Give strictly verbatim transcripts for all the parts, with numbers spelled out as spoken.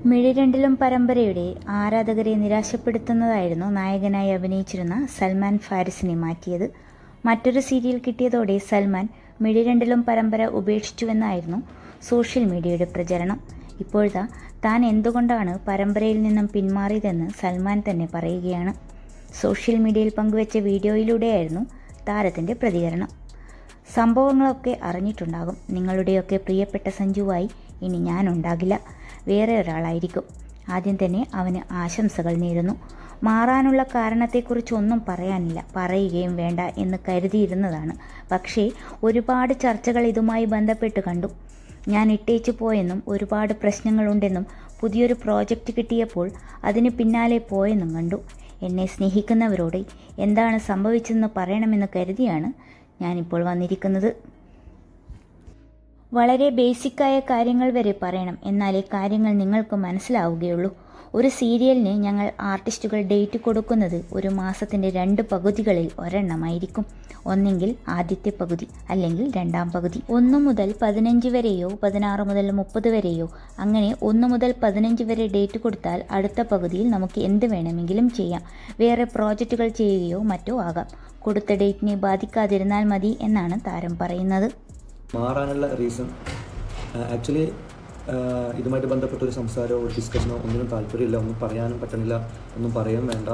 മിഴിരണ്ടിലും പരമ്പരയുടെ ആരാധകരെ നിരാശപ്പെടുത്തുന്നതായിരുന്നു നായകനായി അഭിനയിച്ചിരുന്ന സൽമാൻ ഫാരിസിനെ മാറ്റിയത്. മറ്റൊരു സീരിയൽ കിട്ടിയതോടെ സൽമാൻ മിഴിരണ്ടിലും പരമ്പര ഉപേക്ഷിച്ചുവെന്നായിരുന്നു സോഷ്യൽ മീഡിയയുടെ പ്രചരണം. ഇപ്പോഴത്തെ താൻ എന്തുകൊണ്ടാണ് പരമ്പരയിൽ നിന്നും പിന്മാറിയതെന്ന് സൽമാൻ തന്നെ പറയുകയാണ്. സോഷ്യൽ മീഡിയയിൽ പങ്കുവച്ച വീഡിയോയിലൂടെയായിരുന്നു താരത്തിൻ്റെ പ്രതികരണം. സംഭവങ്ങളൊക്കെ അറിഞ്ഞിട്ടുണ്ടാകും. നിങ്ങളുടെയൊക്കെ പ്രിയപ്പെട്ട സഞ്ജുവായി ഇനി ഞാനുണ്ടാകില്ല, വേറെ ഒരാളായിരിക്കും. ആദ്യം തന്നെ അവന് ആശംസകൾ നേരുന്നു. മാറാനുള്ള കാരണത്തെക്കുറിച്ചൊന്നും പറയാനില്ല, പറയുകയും വേണ്ട എന്ന് കരുതിയിരുന്നതാണ്. പക്ഷേ ഒരുപാട് ചർച്ചകൾ ഇതുമായി ബന്ധപ്പെട്ട് കണ്ടു. ഞാൻ ഇട്ടേച്ചു പോയെന്നും ഒരുപാട് പ്രശ്നങ്ങളുണ്ടെന്നും പുതിയൊരു പ്രോജക്റ്റ് കിട്ടിയപ്പോൾ അതിന് പിന്നാലെ പോയെന്നും കണ്ടു. എന്നെ സ്നേഹിക്കുന്നവരോട് എന്താണ് സംഭവിച്ചതെന്ന് പറയണമെന്ന് കരുതിയാണ് ഞാനിപ്പോൾ വന്നിരിക്കുന്നത്. വളരെ ബേസിക്കായ കാര്യങ്ങൾ വരെ പറയണം, എന്നാലേ കാര്യങ്ങൾ നിങ്ങൾക്ക് മനസ്സിലാവുകയുള്ളൂ. ഒരു സീരിയലിന് ഞങ്ങൾ ആർട്ടിസ്റ്റുകൾ ഡേറ്റ് കൊടുക്കുന്നത് ഒരു മാസത്തിൻ്റെ രണ്ട് പകുതികളിൽ ഒരെണ്ണമായിരിക്കും. ഒന്നെങ്കിൽ ആദ്യത്തെ പകുതി, അല്ലെങ്കിൽ രണ്ടാം പകുതി. ഒന്ന് മുതൽ പതിനഞ്ച് വരെയോ പതിനാറ് മുതൽ മുപ്പത് വരെയോ, അങ്ങനെ ഒന്ന് മുതൽ പതിനഞ്ച് വരെ ഡേറ്റ് കൊടുത്താൽ അടുത്ത പകുതിയിൽ നമുക്ക് എന്ത് വേണമെങ്കിലും ചെയ്യാം. വേറെ പ്രോജക്റ്റുകൾ ചെയ്യുകയോ മറ്റോ ആകാം. കൊടുത്ത ഡേറ്റിനെ ബാധിക്കാതിരുന്നാൽ മതി എന്നാണ് താരം പറയുന്നത്. മാറാനുള്ള റീസൺ ആക്ച്വലി ഇതുമായിട്ട് ബന്ധപ്പെട്ട ഒരു സംസാരമോ ഒരു ഡിസ്കഷനോ ഒന്നിനും താല്പര്യമില്ല, ഒന്നും പറയാനും പറ്റണില്ല, ഒന്നും പറയാൻ വേണ്ട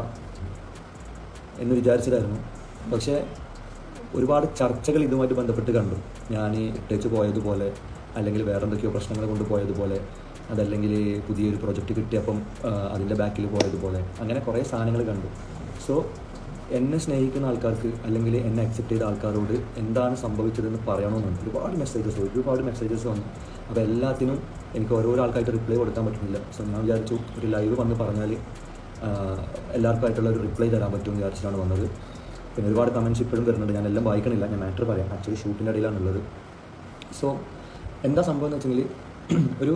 എന്ന് വിചാരിച്ചതായിരുന്നു. പക്ഷേ ഒരുപാട് ചർച്ചകൾ ഇതുമായിട്ട് ബന്ധപ്പെട്ട് കണ്ടു. ഞാൻ ഇട്ടേച്ച് പോയതുപോലെ, അല്ലെങ്കിൽ വേറെ എന്തൊക്കെയോ പ്രശ്നങ്ങൾ കൊണ്ട് പോയതുപോലെ, അതല്ലെങ്കിൽ പുതിയൊരു പ്രൊജക്റ്റ് കിട്ടിയപ്പം അതിൻ്റെ ബാക്കിൽ പോയതുപോലെ, അങ്ങനെ കുറേ സാധനങ്ങൾ കണ്ടു. സോ എന്നെ സ്നേഹിക്കുന്ന ആൾക്കാർക്ക്, അല്ലെങ്കിൽ എന്നെ അക്സെപ്റ്റ് ചെയ്ത ആൾക്കാരോട് എന്താണ് സംഭവിച്ചതെന്ന് പറയണമെന്നുണ്ട്. ഒരുപാട് മെസ്സേജസ് ഒരുപാട് മെസ്സേജസ് വന്നു. അപ്പോൾ എല്ലാത്തിനും എനിക്ക് ഓരോരോ ആൾക്കായിട്ട് റിപ്ലൈ കൊടുക്കാൻ പറ്റുന്നില്ല. സോ ഞാൻ വിചാരിച്ചു ഒരു ലൈവ് വന്ന് പറഞ്ഞാൽ എല്ലാവർക്കുമായിട്ടുള്ള ഒരു റിപ്ലൈ തരാൻ പറ്റുമെന്ന് വിചാരിച്ചിട്ടാണ് വന്നത്. പിന്നെ ഒരുപാട് കമൻറ്റ്സ് ഇപ്പോഴും വരുന്നുണ്ട്. ഞാൻ എല്ലാം വായിക്കണില്ല, ഞാൻ മാറ്റർ പറയാം. ആക്ച്വലി ഷൂട്ടിൻ്റെ ഇടയിലാണുള്ളത്. സോ എന്താ സംഭവം എന്ന് വെച്ചെങ്കിൽ, ഒരു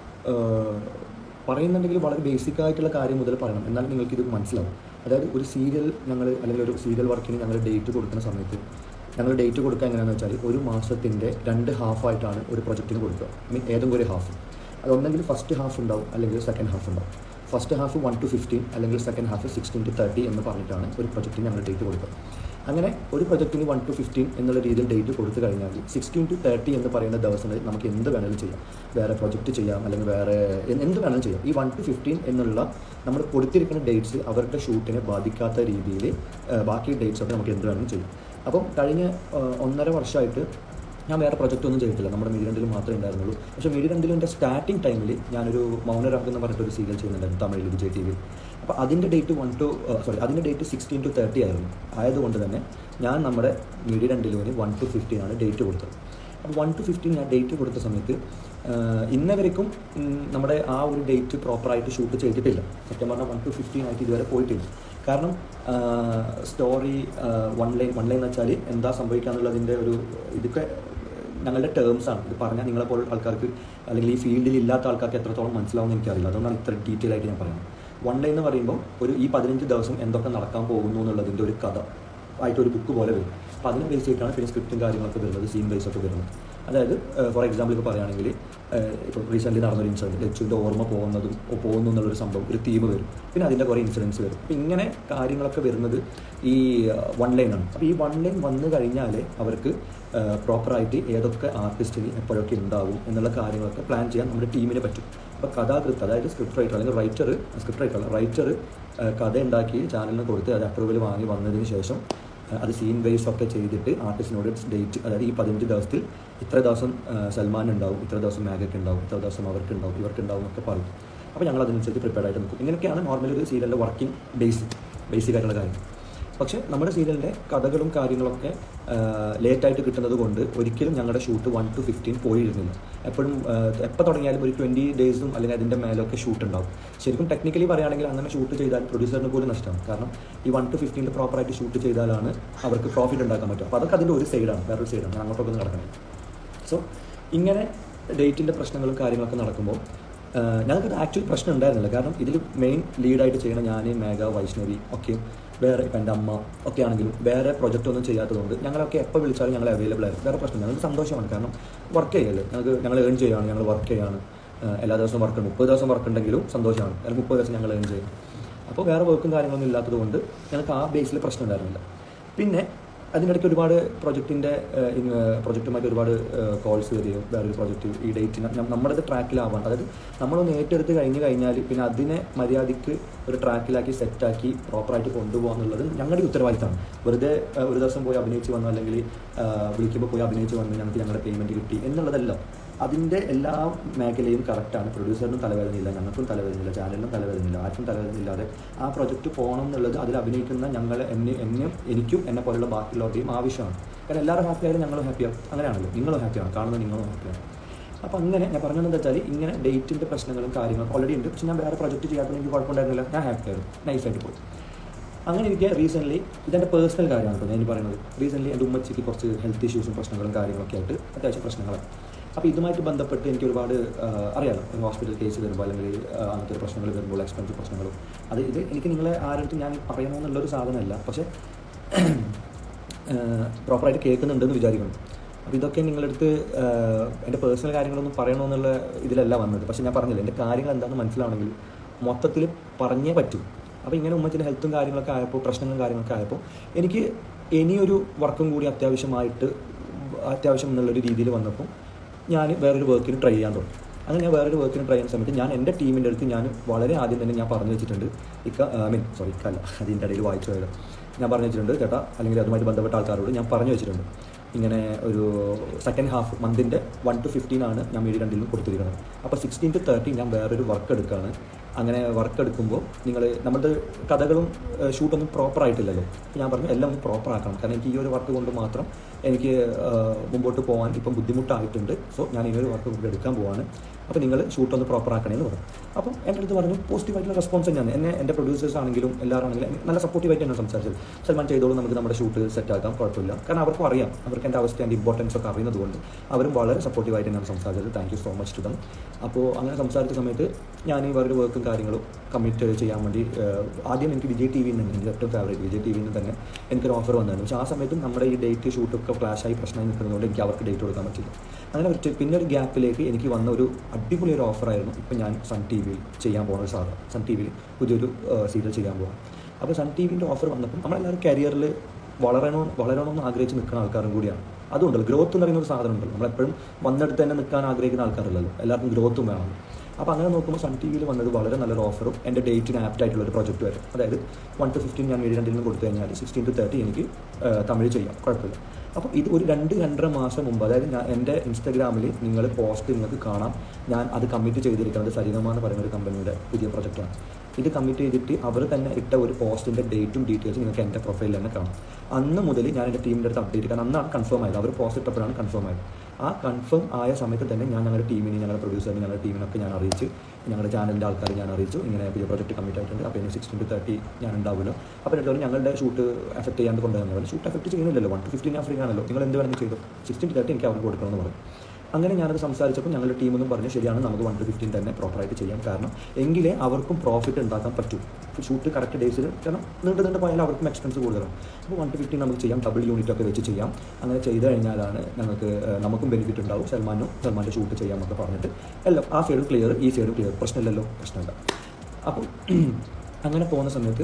പറയുന്നുണ്ടെങ്കിൽ വളരെ ബേസിക് ആയിട്ടുള്ള കാര്യം മുതൽ പറയണം, എന്നാലും നിങ്ങൾക്കിത് മനസ്സിലാവും. അതായത് ഒരു സീരിയൽ ഞങ്ങൾ, അല്ലെങ്കിൽ ഒരു സീരിയൽ വർക്കിന് ഞങ്ങൾ ഡേറ്റ് കൊടുക്കുന്ന സമയത്ത് ഞങ്ങൾ ഡേറ്റ് കൊടുക്കുക എങ്ങനെയാണെന്ന് വെച്ചാൽ ഒരു മാസത്തിൻ്റെ രണ്ട് ഹാഫായിട്ടാണ് ഒരു പ്രൊജക്റ്റിന് കൊടുക്കുക. മീൻ ഏതെങ്കിലും ഒരു ഹാഫ്, അതൊന്നെങ്കിൽ ഫസ്റ്റ് ഹാഫ് ഉണ്ടാവും, അല്ലെങ്കിൽ സെക്കൻഡ് ഹാഫ് ഉണ്ടാവും. First half one to fifteen അല്ലെങ്കിൽ second half sixteen to thirty എന്ന് പറഞ്ഞിട്ടാണ് ഒരു പ്രൊജക്റ്റിന് ഞങ്ങൾ ഡേറ്റ് കൊടുക്കുക. അങ്ങനെ ഒരു പ്രൊജക്റ്റിന് വൺ ടു ഫിഫ്റ്റീൻ എന്നുള്ള രീതിയിൽ ഡേറ്റ് കൊടുത്തു കഴിഞ്ഞാൽ സിക്സ്റ്റീൻ ടു തേർട്ടി എന്ന് പറയുന്ന ദിവസങ്ങളിൽ നമുക്ക് എന്ത് വേണമെങ്കിലും ചെയ്യാം. വേറെ പ്രൊജക്റ്റ് ചെയ്യാം, അല്ലെങ്കിൽ വേറെ എന്ത് വേണമെങ്കിലും ചെയ്യാം. ഈ വൺ ടു ഫിഫ്റ്റീൻ എന്നുള്ള നമ്മൾ കൊടുത്തിരിക്കുന്ന ഡേറ്റ്സ് അവരുടെ ഷൂട്ടിനെ ബാധിക്കാത്ത രീതിയിൽ ബാക്കി ഡേറ്റ്സ് ഒക്കെ നമുക്ക് എന്ത് വേണമെങ്കിലും ചെയ്യാം. അപ്പം കഴിഞ്ഞ ഒന്നര വർഷമായിട്ട് ഞാൻ വേറെ പ്രൊജക്റ്റ് ഒന്നും ചെയ്തിട്ടില്ല, നമ്മുടെ മിഴിരണ്ടിലും മാത്രമേ ഉണ്ടായിരുന്നുള്ളൂ. പക്ഷേ മിഴിരണ്ടിലിൻ്റെ സ്റ്റാർട്ടിങ് ടൈമിൽ ഞാനൊരു മൗനരാഗ് എന്ന് പറഞ്ഞിട്ടൊരു സീരിയൽ ചെയ്യുന്നുണ്ടായിരുന്നു തമിഴിൽ, വിജയ് ടി വിയിൽ. അപ്പോൾ അതിൻ്റെ ഡേറ്റ് വൺ ടു സോറി അതിൻ്റെ ഡേറ്റ് സിക്സ്റ്റീൻ ടു തേർട്ടി ആയിരുന്നു. ആയതുകൊണ്ട് തന്നെ ഞാൻ നമ്മുടെ മിഴിരണ്ടിലുവിന് വൺ ടു ഫിഫ്റ്റീൻ ആണ് ഡേറ്റ് കൊടുത്തത്. അപ്പോൾ വൺ ടു ഫിഫ്റ്റീൻ ഞാൻ ഡേറ്റ് കൊടുത്ത സമയത്ത് ഇന്നവരേക്കും നമ്മുടെ ആ ഒരു ഡേറ്റ് പ്രോപ്പറായിട്ട് ഷൂട്ട് ചെയ്തിട്ടില്ല. സത്യം പറഞ്ഞാൽ വൺ ടു ഫിഫ്റ്റീൻ ആയിട്ട് ഇതുവരെ പോയിട്ടില്ല. കാരണം story one line one line എന്ന് വെച്ചാൽ എന്താ സംഭവിക്കുക എന്നുള്ളതിൻ്റെ ഒരു ഇതൊക്കെ ഞങ്ങളുടെ ടേംസാണ്. ഇത് പറഞ്ഞാൽ നിങ്ങളെപ്പോൾ ആൾക്കാർക്ക്, അല്ലെങ്കിൽ ഈ ഫീൽഡിൽ ഇല്ലാത്ത ആൾക്കാർക്ക് എത്രത്തോളം മനസ്സിലാവുമെന്ന് എനിക്കറിയില്ല. അതുകൊണ്ടാണ് ഇത്ര ഡീറ്റെയിൽ ആയിട്ട് ഞാൻ പറയുന്നത്. വൺ ലൈൻ എന്ന് പറയുമ്പോൾ ഒരു ഈ പതിനഞ്ച് ദിവസം എന്തൊക്കെ നടക്കാൻ പോകുന്നു എന്നുള്ളതിൻ്റെ ഒരു കഥ ആയിട്ടൊരു ബുക്ക് പോലെ വരും. അപ്പോൾ അതിനെ ബേസ് ചെയ്തിട്ടാണ് പിന്നെ സ്ക്രിപ്റ്റും കാര്യങ്ങളൊക്കെ വരുന്നത്, സീൻ ബേസ് ഒക്കെ വരുന്നത്. അതായത് ഫോർ എക്സാമ്പിൾ ഇപ്പോൾ പറയുകയാണെങ്കിൽ ഇപ്പോൾ റീസെൻ്റ്ലി നടന്നൊരു ഇൻസിഡൻറ്റ്, ലച്ചുവിൻ്റെ ഓർമ്മ പോകുന്നതും പോകുന്നു എന്നുള്ളൊരു സംഭവം, ഒരു തീം വരും. പിന്നെ അതിൻ്റെ കുറേ ഇൻസിഡൻസ് വരും. അപ്പോൾ ഇങ്ങനെ കാര്യങ്ങളൊക്കെ വരുന്നത് ഈ വൺ ലൈനാണ്. അപ്പോൾ ഈ വൺ ലൈൻ വന്നു കഴിഞ്ഞാൽ അവർക്ക് പ്രോപ്പറായിട്ട് ഏതൊക്കെ ആർട്ടിസ്റ്റിന് എപ്പോഴൊക്കെ ഉണ്ടാവും എന്നുള്ള കാര്യങ്ങളൊക്കെ പ്ലാൻ ചെയ്യാൻ നമ്മുടെ ടീമിന് പറ്റും. അപ്പോൾ കഥാകൃത്ത്, അതായത് സ്ക്രിപ്റ്റ് റൈറ്റർ അല്ലെങ്കിൽ റൈറ്റർ സ്ക്രിപ്റ്റ് റൈറ്റർ അല്ല റൈറ്റർ കഥ ഉണ്ടാക്കി ചാനലിന് കൊടുത്ത് അത് അപ്രൂവൽ വാങ്ങി വന്നതിന് ശേഷം അത് സീൻ ബേസ് ഒക്കെ ചെയ്തിട്ട് ആർട്ടിസ്റ്റിനോട് ഡേറ്റ്, അതായത് ഈ പതിനഞ്ച് ദിവസത്തിൽ ഇത്ര ദിവസം സൽമാൻ ഉണ്ടാവും, ഇത്ര ദിവസം മാഗയ്ക്ക് ഉണ്ടാവും, ഇത്ര ദിവസം അവർക്ക് ഉണ്ടാവും, ഇവർക്ക് ഉണ്ടാവും എന്നൊക്കെ പറയും. അപ്പോൾ ഞങ്ങൾ അതിനനുസരിച്ച് പ്രിപ്പയർഡ് ആയിട്ട് നിൽക്കും. ഇങ്ങനെയൊക്കെയാണ് നോർമലി ഒരു സീരിയലിൻ്റെ വർക്കിംഗ് ബേസിക് ബേസിക് ആയിട്ടുള്ള കാര്യം. പക്ഷേ നമ്മുടെ സീരിയലിൻ്റെ കഥകളും കാര്യങ്ങളൊക്കെ ലേറ്റായിട്ട് കിട്ടുന്നത് കൊണ്ട് ഒരിക്കലും ഞങ്ങളുടെ ഷൂട്ട് വൺ ടു ഫിഫ്റ്റീൻ പോയിരുന്നില്ല. എപ്പോഴും എപ്പോൾ തുടങ്ങിയാലും ഒരു ട്വൻറ്റി ഡേയ്സും അല്ലെങ്കിൽ അതിൻ്റെ മേലൊക്കെ ഷൂട്ട് ഉണ്ടാവും. ശരിക്കും ടെക്നിക്കലി പറയുകയാണെങ്കിൽ അങ്ങനെ ഷൂട്ട് ചെയ്താൽ പ്രൊഡ്യൂസറിന് പോലും നഷ്ടമാണ്. കാരണം ഈ വൺ ടു ഫിഫ്റ്റീനിൽ പ്രോപ്പറായിട്ട് ഷൂട്ട് ചെയ്താലാണ് അവർക്ക് പ്രോഫിറ്റ് ഉണ്ടാക്കാൻ പറ്റും. അപ്പോൾ അതൊക്കെ അതിൻ്റെ ഒരു സൈഡാണ്, വേറൊരു സൈഡാണ്. ഞാൻ അങ്ങോട്ടൊക്കെ ഒന്ന് നടക്കണം. സോ ഇങ്ങനെ ഡേറ്റിൻ്റെ പ്രശ്നങ്ങളും കാര്യങ്ങളൊക്കെ നടക്കുമ്പോൾ ഞങ്ങൾക്കത് ആക്ച്വലി പ്രശ്നം ഉണ്ടായിരുന്നില്ല. കാരണം ഇതിൽ മെയിൻ ലീഡായിട്ട് ചെയ്യണ ഞാൻ, മേഘ, വൈഷ്ണവി ഒക്കെ വേറെ, ഇപ്പം എൻ്റെ അമ്മ ഒക്കെ ആണെങ്കിലും വേറെ പ്രൊജക്റ്റ് ഒന്നും ചെയ്യാത്തതുകൊണ്ട് ഞങ്ങളൊക്കെ എപ്പോൾ വിളിച്ചാലും ഞങ്ങൾ അവൈലബിൾ ആയിരുന്നു. വേറെ പ്രശ്നം ഞങ്ങൾക്ക് സന്തോഷമാണ്. കാരണം വർക്ക് ചെയ്യല്ലേ, ഞങ്ങൾക്ക് ഞങ്ങൾ ഏൺ ചെയ്യുകയാണ്, ഞങ്ങൾ വർക്ക് ചെയ്യുകയാണ്. എല്ലാ ദിവസവും വർക്ക് ഉണ്ട്, മുപ്പത് ദിവസം വർക്ക് ഉണ്ടെങ്കിലും സന്തോഷമാണ്, അല്ലെങ്കിൽ മുപ്പത് ദിവസം ഞങ്ങൾ ഏൺ ചെയ്യും. അപ്പോൾ വേറെ വർക്കും കാര്യങ്ങളൊന്നും ഇല്ലാത്തത് കൊണ്ട് ഞങ്ങൾക്ക് ആ ബേസിൽ പ്രശ്നം ഉണ്ടായിരുന്നില്ല. പിന്നെ അതിനിടയ്ക്ക് ഒരുപാട് പ്രൊജക്റ്റിൻ്റെ പ്രൊജക്റ്റുമായിട്ട് ഒരുപാട് കോൾസ് വരികയും വേറൊരു പ്രൊജക്റ്റ് ഈ ഡേറ്റിന് നമ്മുടേത് ട്രാക്കിലാവാൻ, അതായത് നമ്മളൊന്ന് ഏറ്റെടുത്ത് കഴിഞ്ഞ് കഴിഞ്ഞാൽ പിന്നെ അതിനെ മര്യാദയ്ക്ക് ഒരു ട്രാക്കിലാക്കി സെറ്റാക്കി പ്രോപ്പറായിട്ട് കൊണ്ടുപോകുക എന്നുള്ളത് ഞങ്ങളുടെ ഉത്തരവാദിത്തമാണ്. വെറുതെ ഒരു ദിവസം പോയി അഭിനയിച്ച് വന്നു, അല്ലെങ്കിൽ വിളിക്കുമ്പോൾ പോയി അഭിനയിച്ച് വന്ന് ഞങ്ങൾക്ക് ഞങ്ങളുടെ പേയ്മെൻറ്റ് കിട്ടി എന്നുള്ളതല്ല. അതിൻ്റെ എല്ലാ മേഖലയും കറക്റ്റാണ്. പ്രൊഡ്യൂസറിനും തലവേദനയില്ല, ഞങ്ങൾക്കും തലവേദനയില്ല, ചാനലിനും തലവേദനയില്ല, ആർക്കും തലവേദനയില്ലാതെ ആ പ്രൊജക്റ്റ് പോകണം എന്നുള്ളത് അതിൽ അഭിനയിക്കുന്ന ഞങ്ങൾ എന്നെ എന്നെയും എനിക്കും എന്നെ പോലുള്ള ബാക്കിയുള്ളവരുടെയും ആവശ്യമാണ്. കാരണം എല്ലാവരും ഹാപ്പി ആയാലും ഞങ്ങളും ഹാപ്പിയാവും. അങ്ങനെയാണല്ലോ, നിങ്ങളും ഹാപ്പിയാണ്, കാണുന്നത് നിങ്ങളും ഹാപ്പിയാണ്. അപ്പോൾ അങ്ങനെ ഞാൻ പറഞ്ഞതെന്ന് വെച്ചാൽ ഇങ്ങനെ ഡേറ്റിൻ്റെ പ്രശ്നങ്ങളും കാര്യങ്ങളും ഓൾറെഡി ഉണ്ട്. പക്ഷേ ഞാൻ വേറെ പ്രൊജക്റ്റ് ചെയ്യാത്തത് എനിക്ക് കുഴപ്പമുണ്ടായിരുന്നില്ല, ഞാൻ ഹാപ്പിയായിരുന്നു, നൈസായിട്ട് പോയി. അങ്ങനെ എനിക്ക് റീസെൻ്റ്ലി ഇതെൻ്റെ പേഴ്സണൽ കാര്യമാണ് കേട്ടോ ഞാൻ പറയുന്നത്. റീസെൻ്റ്ലി എൻ്റെ ഉമ്മച്ചിക്ക് കുറച്ച് ഹെൽത്ത് ഇഷ്യൂസും പ്രശ്നങ്ങളും കാര്യങ്ങളൊക്കെ ആയിട്ട് അത്യാവശ്യം പ്രശ്നങ്ങളാണ്. അപ്പോൾ ഇതുമായിട്ട് ബന്ധപ്പെട്ട് എനിക്ക് ഒരുപാട് അറിയാലോ, ഒരു ഹോസ്പിറ്റൽ കേസ് വരുമ്പോൾ അല്ലെങ്കിൽ അങ്ങനത്തെ ഒരു പ്രശ്നങ്ങൾ വരുമ്പോൾ എക്സ്പെൻസ് പ്രശ്നങ്ങളും അത് ഇത് എനിക്ക് നിങ്ങളെ ആരുടെ ഞാൻ പറയണമെന്നുള്ളൊരു സാധനമല്ല, പക്ഷേ പ്രോപ്പറായിട്ട് കേൾക്കുന്നുണ്ടെന്ന് വിചാരിക്കണം. അപ്പോൾ ഇതൊക്കെ നിങ്ങളടുത്ത് എൻ്റെ പേഴ്സണൽ കാര്യങ്ങളൊന്നും പറയണമെന്നുള്ള ഇതിലല്ല വന്നത്. പക്ഷേ ഞാൻ പറഞ്ഞില്ല, എൻ്റെ കാര്യങ്ങൾ എന്താണെന്ന് മനസ്സിലാവണമെങ്കിൽ മൊത്തത്തിൽ പറഞ്ഞേ പറ്റൂ. അപ്പോൾ ഇങ്ങനെ ഉമ്മച്ചിൻ്റെ ഹെൽത്തും കാര്യങ്ങളൊക്കെ ആയപ്പോൾ പ്രശ്നങ്ങളും കാര്യങ്ങളൊക്കെ ആയപ്പോൾ എനിക്ക് ഇനിയൊരു വർക്കും കൂടി അത്യാവശ്യമായിട്ട് അത്യാവശ്യം എന്നുള്ളൊരു രീതിയിൽ വന്നപ്പോൾ ഞാൻ വേറൊരു വർക്കിന് ട്രൈ ചെയ്യാൻ തുടങ്ങി. അങ്ങനെ ഞാൻ വേറൊരു വർക്കിന് ട്രൈ ചെയ്യുന്ന സമയത്ത് ഞാൻ എൻ്റെ ടീമിൻ്റെ അടുത്ത് ഞാൻ വളരെ ആദ്യം തന്നെ ഞാൻ പറഞ്ഞു വെച്ചിട്ടുണ്ട്, ഇക്ക ഐ മീൻ സോറി ഇക്കല്ല, അതിൻ്റെ ഇടയിൽ വായിച്ചു പോയത് ഞാൻ പറഞ്ഞു വെച്ചിട്ടുണ്ട് ചേട്ടാ, അല്ലെങ്കിൽ അതുമായിട്ട് ബന്ധപ്പെട്ട ആൾക്കാരോട് ഞാൻ പറഞ്ഞു വെച്ചിട്ടുണ്ട്, ഇങ്ങനെ ഒരു സെക്കൻഡ് ഹാഫ് മന്തിൻ്റെ വൺ ടു ഫിഫ്റ്റീൻ ആണ് ഞാൻ മീഡിയ രണ്ടിലും കൊടുത്തിരിക്കുന്നത്. അപ്പോൾ സിക്സ്റ്റീൻ ടു തേർട്ടി ഞാൻ വേറൊരു വർക്ക് എടുക്കുകയാണ്. അങ്ങനെ വർക്ക് എടുക്കുമ്പോൾ നിങ്ങൾ നമ്മുടെ കഥകളും ഷൂട്ടൊന്നും പ്രോപ്പറായിട്ടില്ലല്ലോ. ഞാൻ പറഞ്ഞു എല്ലാം ഒന്ന് പ്രോപ്പർ ആക്കണം, കാരണം എനിക്ക് ഈ ഒരു വർക്ക് കൊണ്ട് മാത്രം എനിക്ക് മുമ്പോട്ട് പോകാൻ ഇപ്പം ബുദ്ധിമുട്ടായിട്ടുണ്ട്. സോ ഞാൻ ഈ ഒരു വർക്ക് കൊണ്ട് എടുക്കാൻ പോവാണ്, അപ്പോൾ നിങ്ങൾ ഷൂട്ടൊന്ന് പ്രോപ്പർ ആക്കണമെന്ന് പറഞ്ഞു. അപ്പം എൻ്റെ അടുത്ത് പറഞ്ഞു പോസിറ്റീവായിട്ടുള്ള റെസ്പോൺസ് തന്നെയാണ്. എന്നെ എൻ്റെ പ്രൊഡ്യൂസേഴ്സ് ആണെങ്കിലും എല്ലാവരും ആണെങ്കിലും നല്ല സപ്പോർട്ടീവായിട്ട് തന്നെ സംസാരിച്ചത്. സൽമാൻ ചെയ്തോളൂ, നമുക്ക് നമ്മുടെ ഷൂട്ട് സെറ്റാക്കാം, കുഴപ്പമില്ല. കാരണം അവർക്കും അറിയാം, അവർക്ക് എൻ്റെ അവസ്ഥ എൻ്റെ ഇമ്പോർട്ടൻസ് ഒക്കെ അറിയുന്നത് കൊണ്ട് അവരും വളരെ സപ്പോർട്ടീവായിട്ട് തന്നെയാണ് സംസാരിച്ചത്. Thank you so much to them. അപ്പോൾ അങ്ങനെ സംസാരിച്ച സമയത്ത് ഞാൻ ഈ വേറൊരു വർക്കും കാര്യങ്ങളും കമ്മിറ്റ് ചെയ്യാൻ വേണ്ടി ആദ്യം എനിക്ക് വിജയ് ടി വിയിൽ നിന്ന്, എൻ്റെ ഏറ്റവും ഫേവറേറ്റ് വിജയ് ടി വിയിൽ നിന്ന് തന്നെ എനിക്കൊരു ഓഫർ വന്നായിരുന്നു. പക്ഷേ ആ സമയത്തും നമ്മുടെ ഈ ഡേറ്റ് ഷൂട്ടൊക്കെ ഫ്ലാഷായി പ്രശ്നമായി നിൽക്കുന്നതുകൊണ്ട് എനിക്ക് അവർക്ക് ഡേറ്റ് കൊടുക്കാൻ പറ്റില്ല. അങ്ങനെ ഒരു പിന്നെ ഒരു ഗ്യാപ്പിലേക്ക് എനിക്ക് വന്ന ഒരു അടിപൊളി ഒരു ഓഫറായിരുന്നു ഇപ്പം ഞാൻ സൺ ടി വിയിൽ ചെയ്യാൻ പോകുന്ന ഒരു സാധനം. സൺ ടി വിയിൽ പുതിയൊരു സീരിയൽ ചെയ്യാൻ പോകാം. അപ്പോൾ സൺ ടി വിൻ്റെ ഓഫർ വന്നപ്പോൾ നമ്മളെല്ലാവരും കരിയറിൽ വളരണോ വളരണമെന്ന് ആഗ്രഹിച്ച് നിൽക്കുന്ന ആൾക്കാരും കൂടിയാണ്. അതുകൊണ്ടല്ലോ ഗ്രോത്ത് എന്ന് പറയുന്ന ഒരു സാധനം ഉണ്ടല്ലോ, നമ്മളെപ്പോഴും വന്നെടുത്ത് തന്നെ നിൽക്കാൻ ആഗ്രഹിക്കുന്ന ആൾക്കാരല്ലല്ലോ, എല്ലാവർക്കും ഗ്രോത്തും വേണം. അപ്പോൾ അങ്ങനെ നോക്കുമ്പോൾ സൺ ടി വിയിൽ വന്നത് വളരെ നല്ലൊരു ഓഫറും എൻ്റെ ഡേറ്റിന് ആപ്റ്റായിട്ടുള്ള ഒരു പ്രൊജക്റ്റ് വരും. അതായത് വൺ ടു ഫിഫ്റ്റീൻ ഞാൻ മീഡിയ രണ്ടിൽ നിന്ന് കൊടുത്തു കഴിഞ്ഞാൽ സിക്സ്റ്റീൻ ടു തേർട്ടി എനിക്ക് തമിഴ് ചെയ്യാം, കുഴപ്പമില്ല. അപ്പോൾ ഇത് ഒരു രണ്ട് രണ്ടര മാസം മുമ്പ്, അതായത് ഞാൻ എൻ്റെ ഇൻസ്റ്റാഗ്രാമിൽ നിങ്ങൾ പോസ്റ്റ് നിങ്ങൾക്ക് കാണാം, ഞാൻ അത് കമ്മിറ്റ് ചെയ്തിരിക്കുന്നത് സരിഗമ എന്ന് പറയുന്ന ഒരു കമ്പനിയുടെ പുതിയ പ്രൊജക്റ്റാണ്. ഇത് കമ്മിറ്റ് ചെയ്തിട്ട് അവർ തന്നെ ഇട്ട ഒരു പോസ്റ്റിൻ്റെ ഡേറ്റും ഡീറ്റെയിൽസും നിങ്ങൾക്ക് എൻ്റെ പ്രൊഫൈലിൽ തന്നെ കാണാം. അന്ന് മുതൽ ഞാൻ എൻ്റെ ടീമിൻ്റെ അടുത്ത് അപ്ഡേറ്റ് കാരണം അന്നാണ് കൺഫേം ആയത്, അവർ പോസ്റ്റ് ഇട്ടപ്പോഴാണ് കൺഫേം ആയത്. ആ കൺഫേം ആയ സമയത്ത് തന്നെ ഞാൻ ഞങ്ങളുടെ ടീമിനെ, ഞങ്ങളുടെ പ്രൊഡ്യൂസറിനെ, ഞങ്ങളുടെ ടീമിനൊക്കെ ഞാൻ അറിയിച്ച്, ഞങ്ങളുടെ ചാനലിൻ്റെ ആൾക്കാർ ഞാൻ അറിയിച്ചു, ഇങ്ങനെ പുതിയ പ്രൊജക്റ്റ് കമ്മിറ്റ് ആയിട്ടുണ്ട്, അപ്പോൾ ഇനി സിക്സ്റ്റീൻ ടു തേർട്ടി ഞാൻ ഉണ്ടാവുമല്ലോ. അപ്പോൾ എന്തായാലും ഞങ്ങളുടെ ഷൂട്ട് എഫക്റ്റ് ചെയ്യാണ്ട് കൊണ്ടുവന്നു. ഷൂട്ട് എഫക്റ്റ് ചെയ്യുന്നില്ലല്ലോ, വൺ ടു ഫിഫ്റ്റീൻ ഞാൻ ഫ്രീ ആണല്ലോ, നിങ്ങൾ എന്ത് വേണമെങ്കിൽ ചെയ്തു, സിക്സ്റ്റീൻ ടു തേർട്ടി എനിക്ക് അവർക്ക് കൊടുക്കണമെന്ന് പറഞ്ഞു. അങ്ങനെ ഞാനത് സംസാരിച്ചപ്പോൾ ഞങ്ങളുടെ ടീമൊന്നും പറഞ്ഞു ശരിയാണ്, നമുക്ക് വൺ ടു ഫിഫ്റ്റീൻ തന്നെ പ്രോപ്പറായിട്ട് ചെയ്യാം, കാരണം എങ്കിലേ അവർക്കും പ്രോഫിറ്റ് ഉണ്ടാക്കാൻ പറ്റും. ഷൂട്ട് കറക്റ്റ് ഡേയ്സിൽ, കാരണം നീണ്ട് നീണ്ട് പോയാൽ അവർക്കും എക്സ്പെൻസ് കൂടുതലാണ്. അപ്പോൾ വൺ ടു ഫിഫ്റ്റീൻ നമുക്ക് ചെയ്യാം, ഡബിൾ യൂണിറ്റ് ഒക്കെ വെച്ച് ചെയ്യാം. അങ്ങനെ ചെയ്ത് കഴിഞ്ഞാലാണ് ഞങ്ങൾക്ക് നമുക്കും ബെനിഫിറ്റ് ഉണ്ടാവും, സൽമാനും സൽമാൻ്റെ ഷൂട്ട് ചെയ്യാമെന്നൊക്കെ പറഞ്ഞിട്ട് എല്ലാം ആ സൈഡും ക്ലിയർ, ഈ സൈഡും ക്ലിയർ, പ്രശ്നമില്ലല്ലോ, പ്രശ്നമില്ല. അപ്പോൾ അങ്ങനെ പോകുന്ന സമയത്ത്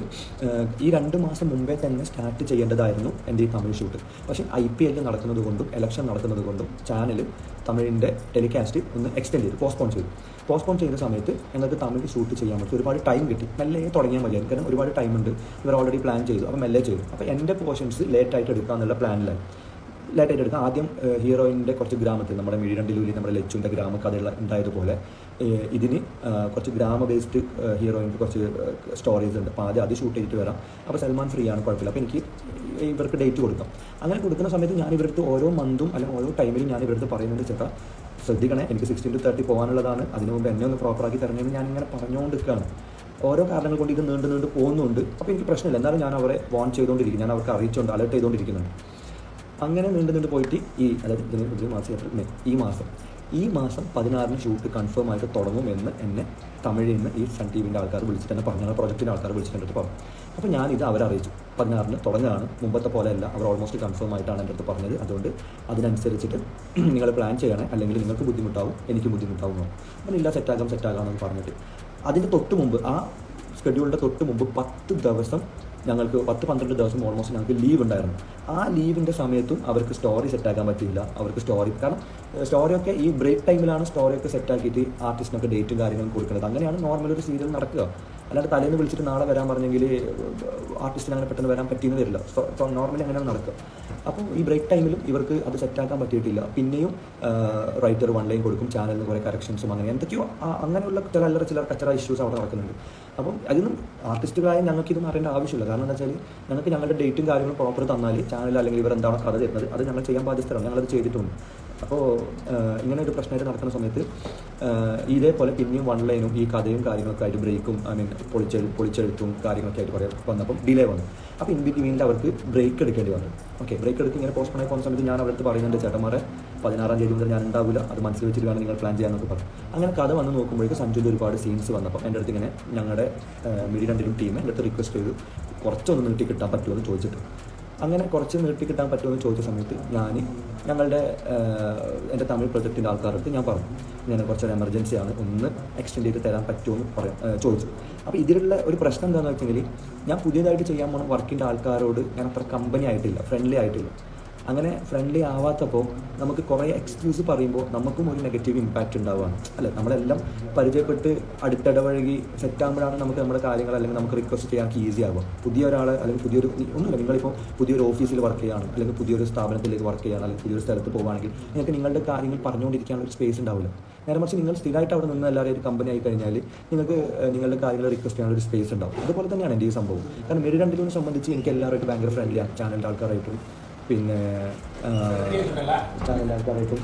ഈ രണ്ട് മാസം മുമ്പേ തന്നെ സ്റ്റാർട്ട് ചെയ്യേണ്ടതായിരുന്നു എൻ്റെ ഈ തമിഴ് ഷൂട്ട്. പക്ഷേ ഐ പി എൽ നടക്കുന്നത് കൊണ്ടും ഇലക്ഷൻ നടക്കുന്നത് കൊണ്ടും ചാനൽ തമിഴിൻ്റെ ടെലികാസ്റ്റ് ഒന്ന് എക്സ്റ്റെൻഡ് ചെയ്തു, പോസ്റ്റ്പോൺ ചെയ്തു. പോസ്റ്റ്പോൺ ചെയ്ത സമയത്ത് ഞങ്ങൾക്ക് തമിഴ് ഷൂട്ട് ചെയ്യാൻ പറ്റും, ഒരുപാട് ടൈം കിട്ടി. മെല്ലെ തുടങ്ങിയാൽ മതിയായിരുന്നു, കാരണം ഒരുപാട് ടൈമുണ്ട്, ഇവർ ഓൾറെഡി പ്ലാൻ ചെയ്തു. അപ്പോൾ മെല്ലെ ചെയ്തു. അപ്പോൾ എൻ്റെ പോർഷൻസ് ലേറ്റായിട്ട് എടുക്കുക എന്നുള്ള പ്ലാനിലായി. ലേറ്റായിട്ട് എടുക്കാം. ആദ്യം ഹീറോയിൻ്റെ കുറച്ച് ഗ്രാമത്തിൽ, നമ്മുടെ മീഡിയ രണ്ടിലൂരി നമ്മുടെ ലച്ചുവിൻ്റെ ഗ്രാമകഥയുള്ള ഉണ്ടായതുപോലെ ഇതിന് കുറച്ച് ഗ്രാമ ബേസ്ഡ് ഹീറോയിൻ്റെ കുറച്ച് സ്റ്റോറീസ് ഉണ്ട്. അപ്പോൾ ആദ്യം അത് ഷൂട്ട് ചെയ്തിട്ട് വരാം. അപ്പോൾ സൽമാൻ ഫ്രീ ആണ്, കുഴപ്പമില്ല. അപ്പോൾ എനിക്ക് ഇവർക്ക് ഡേറ്റ് കൊടുക്കാം. അങ്ങനെ കൊടുക്കുന്ന സമയത്ത് ഞാൻ ഇവരുടെ ഓരോ മന്തും അല്ലെങ്കിൽ ഓരോ ടൈമിലും ഞാൻ ഇവരുടെ പറയുന്നുണ്ട്, ചേട്ടാ ശ്രദ്ധിക്കണേ, എനിക്ക് സിക്സ്റ്റീൻ ടു തേർട്ടി പോകാനുള്ളതാണ്, അതിന് മുമ്പ് എന്നെ ഒന്ന് പ്രോപ്പറാക്കി തരണമെന്ന് ഞാനിങ്ങനെ പറഞ്ഞുകൊണ്ടിരിക്കുകയാണ്. ഓരോ കാരണങ്ങൾ കൊണ്ട് ഇത് നീണ്ട് നീണ്ട് പോകുന്നുണ്ട്. അപ്പോൾ എനിക്ക് പ്രശ്നമില്ല, എന്നാലും ഞാൻ അവരെ വാൺ ചെയ്തുകൊണ്ടിരിക്കും, ഞാൻ അവർക്ക് അറിയിച്ചുകൊണ്ട് അലർട്ട് ചെയ്തുകൊണ്ടിരിക്കുന്നുണ്ട്. അങ്ങനെ നീണ്ട് നീണ്ട് പോയിട്ട് ഈ അതായത് ഇതിന് ഒരു മാസം ഈ മാസം ഈ മാസം പതിനാറിന് ഷൂട്ട് കൺഫേം ആയിട്ട് തുടങ്ങുമെന്ന് എന്നെ തമിഴിൽ നിന്ന് ഈ സൺ ടി വിൻ്റെ ആൾക്കാർ വിളിച്ചിട്ട് തന്നെ പറഞ്ഞു, പ്രൊജക്റ്റിൻ്റെ ആൾക്കാർ വിളിച്ചിട്ട് എൻ്റെ അടുത്ത് പറഞ്ഞു. അപ്പോൾ ഞാനിത് അവരെ അറിയിച്ചു, പതിനാറിന് തുടങ്ങുകയാണ്, മുമ്പത്തെ പോലെയല്ല, അവർ ഓൾമോസ്റ്റ് കൺഫേം ആയിട്ടാണ് എൻ്റെ അടുത്ത് പറഞ്ഞത്. അതുകൊണ്ട് അതിനനുസരിച്ചിട്ട് നിങ്ങൾ പ്ലാൻ ചെയ്യണേ, അല്ലെങ്കിൽ നിങ്ങൾക്ക് ബുദ്ധിമുട്ടാവും, എനിക്ക് ബുദ്ധിമുട്ടാവും. അപ്പോൾ ഇല്ല, സെറ്റാകാം സെറ്റാകാമെന്ന് പറഞ്ഞിട്ട് അതിൻ്റെ തൊട്ട് മുമ്പ്, ആ ഷെഡ്യൂളിൻ്റെ തൊട്ട് മുമ്പ് പത്ത് ദിവസം ഞങ്ങൾക്ക് പത്ത് പന്ത്രണ്ട് ദിവസം ഓൾമോസ്റ്റ് ഞങ്ങൾക്ക് ലീവ് ഉണ്ടായിരുന്നു. ആ ലീവിൻ്റെ സമയത്തും അവർക്ക് സ്റ്റോറി സെറ്റാക്കാൻ പറ്റിയില്ല. അവർക്ക് സ്റ്റോറി, കാരണം സ്റ്റോറിയൊക്കെ ഈ ബ്രേക്ക് ടൈമിലാണ് സ്റ്റോറിയൊക്കെ സെറ്റാക്കിയിട്ട് ആർട്ടിസ്റ്റിനൊക്കെ ഡേറ്റും കാര്യങ്ങളും കൊടുക്കുന്നത്. അങ്ങനെയാണ് നോർമൽ ഒരു സീരിയൽ നടക്കുക. അല്ലാണ്ട് തലേന്ന് വിളിച്ചിട്ട് നാളെ വരാൻ പറഞ്ഞെങ്കിൽ ആർട്ടിസ്റ്റിന് അങ്ങനെ പെട്ടെന്ന് വരാൻ പറ്റിയെന്ന് വരില്ല. നോർമലി അങ്ങനെയാണ് നടക്കുക. അപ്പോൾ ഈ ബ്രേക്ക് ടൈമിലും ഇവർക്ക് അത് സെറ്റാക്കാൻ പറ്റിയിട്ടില്ല. പിന്നെയും റൈറ്റർ വൺ ലൈൻ കൊടുക്കും, ചാനലിൽ നിന്ന് കുറേ കറക്ഷൻസും അങ്ങനെ എന്തൊക്കെയോ അങ്ങനെയുള്ള ചില അല്ലറ ചില കച്ചറ ഇഷ്യൂസ് അവിടെ നടക്കുന്നുണ്ട്. അപ്പം അതിനും ആർട്ടിസ്റ്റുകളായ ഞങ്ങൾക്ക് ഇതൊന്നും അറിയേണ്ട ആവശ്യമില്ല. കാരണം എന്താ വെച്ചാൽ ഞങ്ങൾക്ക് ഞങ്ങളുടെ ഡേറ്റും കാര്യങ്ങളും പ്രോപ്പർ തന്നാൽ ചാനൽ അല്ലെങ്കിൽ ഇവർ എന്താണോ കഥ തരുന്നത് അത് ഞങ്ങൾ ചെയ്യാൻ ബാധ്യസ്ഥരാണ്, ഞങ്ങളത് ചെയ്തിട്ടുണ്ട്. അപ്പോൾ ഇങ്ങനെ ഒരു പ്രശ്നമായിട്ട് നടക്കുന്ന സമയത്ത് ഇതേപോലെ പിന്നെയും വൺ ലൈനും ഈ കഥയും കാര്യങ്ങളൊക്കെ ആയിട്ട് ബ്രേക്കും ഐ മീൻ പൊളിച്ചെഴു പൊളിച്ചെഴുത്തും കാര്യങ്ങളൊക്കെ ആയിട്ട് കുറേ വന്നപ്പം ഡിലേ വന്നു. അപ്പോൾ ഇൻ ബിറ്റ്വീനിൽ അവർക്ക് ബ്രേക്ക് എടുക്കേണ്ടി വന്നു. ഓക്കെ, ബ്രേക്ക് എടുത്ത് ഇങ്ങനെ പോസ്റ്റ്പോൺ ആയി പോകുന്ന സമയത്ത് ഞാൻ അവരുടെ പറയുന്നുണ്ട്, ചേട്ടന്മാരെ പതിനാറാം തീയതി മുതൽ ഞാൻ ഉണ്ടാവില്ല, അത് മനസ്സിൽ വെച്ചിട്ട് വേണം നിങ്ങൾ പ്ലാൻ ചെയ്യാനൊക്കെ പറഞ്ഞു. അങ്ങനെ കഥ വന്ന് നോക്കുമ്പോഴേക്കും സഞ്ജുവിൻ്റെ ഒരുപാട് സീൻസ് വന്നപ്പോൾ എൻ്റെ അടുത്ത് ഇങ്ങനെ ഞങ്ങളുടെ മിഡി രണ്ടിലും ടീം എൻ്റെ അടുത്ത് റിക്വസ്റ്റ് ചെയ്തു കുറച്ചൊന്ന് നീട്ടി കിട്ടാൻ പറ്റുമോ എന്ന് ചോദിച്ചിട്ട്. അങ്ങനെ കുറച്ച് നീട്ടി കിട്ടാൻ പറ്റുമെന്ന് ചോദിച്ച സമയത്ത് ഞാൻ ഞങ്ങളുടെ എൻ്റെ തമിഴ് പ്രൊജക്റ്റിൻ്റെ ആൾക്കാരുടെ ഞാൻ പറഞ്ഞു, ഞാൻ കുറച്ചൊരു എമർജൻസിയാണ്, ഒന്ന് എക്സ്റ്റെൻഡ് ചെയ്ത് തരാൻ പറ്റുമോ എന്ന് പറയാം ചോദിച്ചു. അപ്പോൾ ഇതിലുള്ള ഒരു പ്രശ്നം എന്താണെന്ന് വെച്ചെങ്കിൽ ഞാൻ പുതിയതായിട്ട് ചെയ്യാൻ പോണ വർക്കിൻ്റെ ആൾക്കാരോട് ഞാൻ അത്ര കമ്പനി ആയിട്ടില്ല, ഫ്രണ്ട്ലി ആയിട്ടില്ല. അങ്ങനെ ഫ്രണ്ട്ലി ആവാത്തപ്പോൾ നമുക്ക് കുറേ എക്സ്ക്യൂസ് പറയുമ്പോൾ നമുക്കും ഒരു നെഗറ്റീവ് ഇമ്പാക്റ്റ് ഉണ്ടാവുകയാണ്. അല്ല, നമ്മളെല്ലാം പരിചയപ്പെട്ട് അടുത്തിടപഴകി സെറ്റാകുമ്പോഴാണ് നമുക്ക് നമ്മുടെ കാര്യങ്ങൾ അല്ലെങ്കിൽ നമുക്ക് റിക്വസ്റ്റ് ചെയ്യാൻ ഈസി ആകും. പുതിയ ഒരാൾ അല്ലെങ്കിൽ പുതിയൊരു ഒന്നുമില്ല, നിങ്ങളിപ്പോൾ പുതിയൊരു ഓഫീസിൽ വർക്ക് ചെയ്യുകയാണ് അല്ലെങ്കിൽ പുതിയൊരു സ്ഥാപനത്തിലേക്ക് വർക്ക് ചെയ്യുകയാണ് അല്ലെങ്കിൽ പുതിയൊരു സ്ഥലത്ത് പോകുകയാണെങ്കിൽ നിങ്ങൾക്ക് നിങ്ങളുടെ കാര്യങ്ങൾ പറഞ്ഞുകൊണ്ടിരിക്കാനുള്ള ഒരു സ്പേസ് ഉണ്ടാവില്ല. നേരെ മറിച്ച് നിങ്ങൾ സ്ഥിരമായിട്ട് അവിടെ നിന്ന് എല്ലാവരും ഒരു കമ്പനി ആയി കഴിഞ്ഞാൽ നിങ്ങൾക്ക് നിങ്ങളുടെ കാര്യങ്ങൾ റിക്വസ്റ്റ് ചെയ്യാനുള്ള ഒരു സ്പേസ് ഉണ്ടാവും. അതുപോലെ തന്നെയാണ് എൻ്റെ ഈ സംഭവം. കാരണം മിഡി രണ്ടിലും സംബന്ധിച്ച് എനിക്ക് എല്ലാവരുമായിട്ട് ഭയങ്കര ഫ്രണ്ട്ലിയാണ്, ചാനലിൻ്റെ ആൾക്കാരായിട്ടും പിന്നെ ചാനലിൻ്റെ ആൾക്കാരായിട്ടും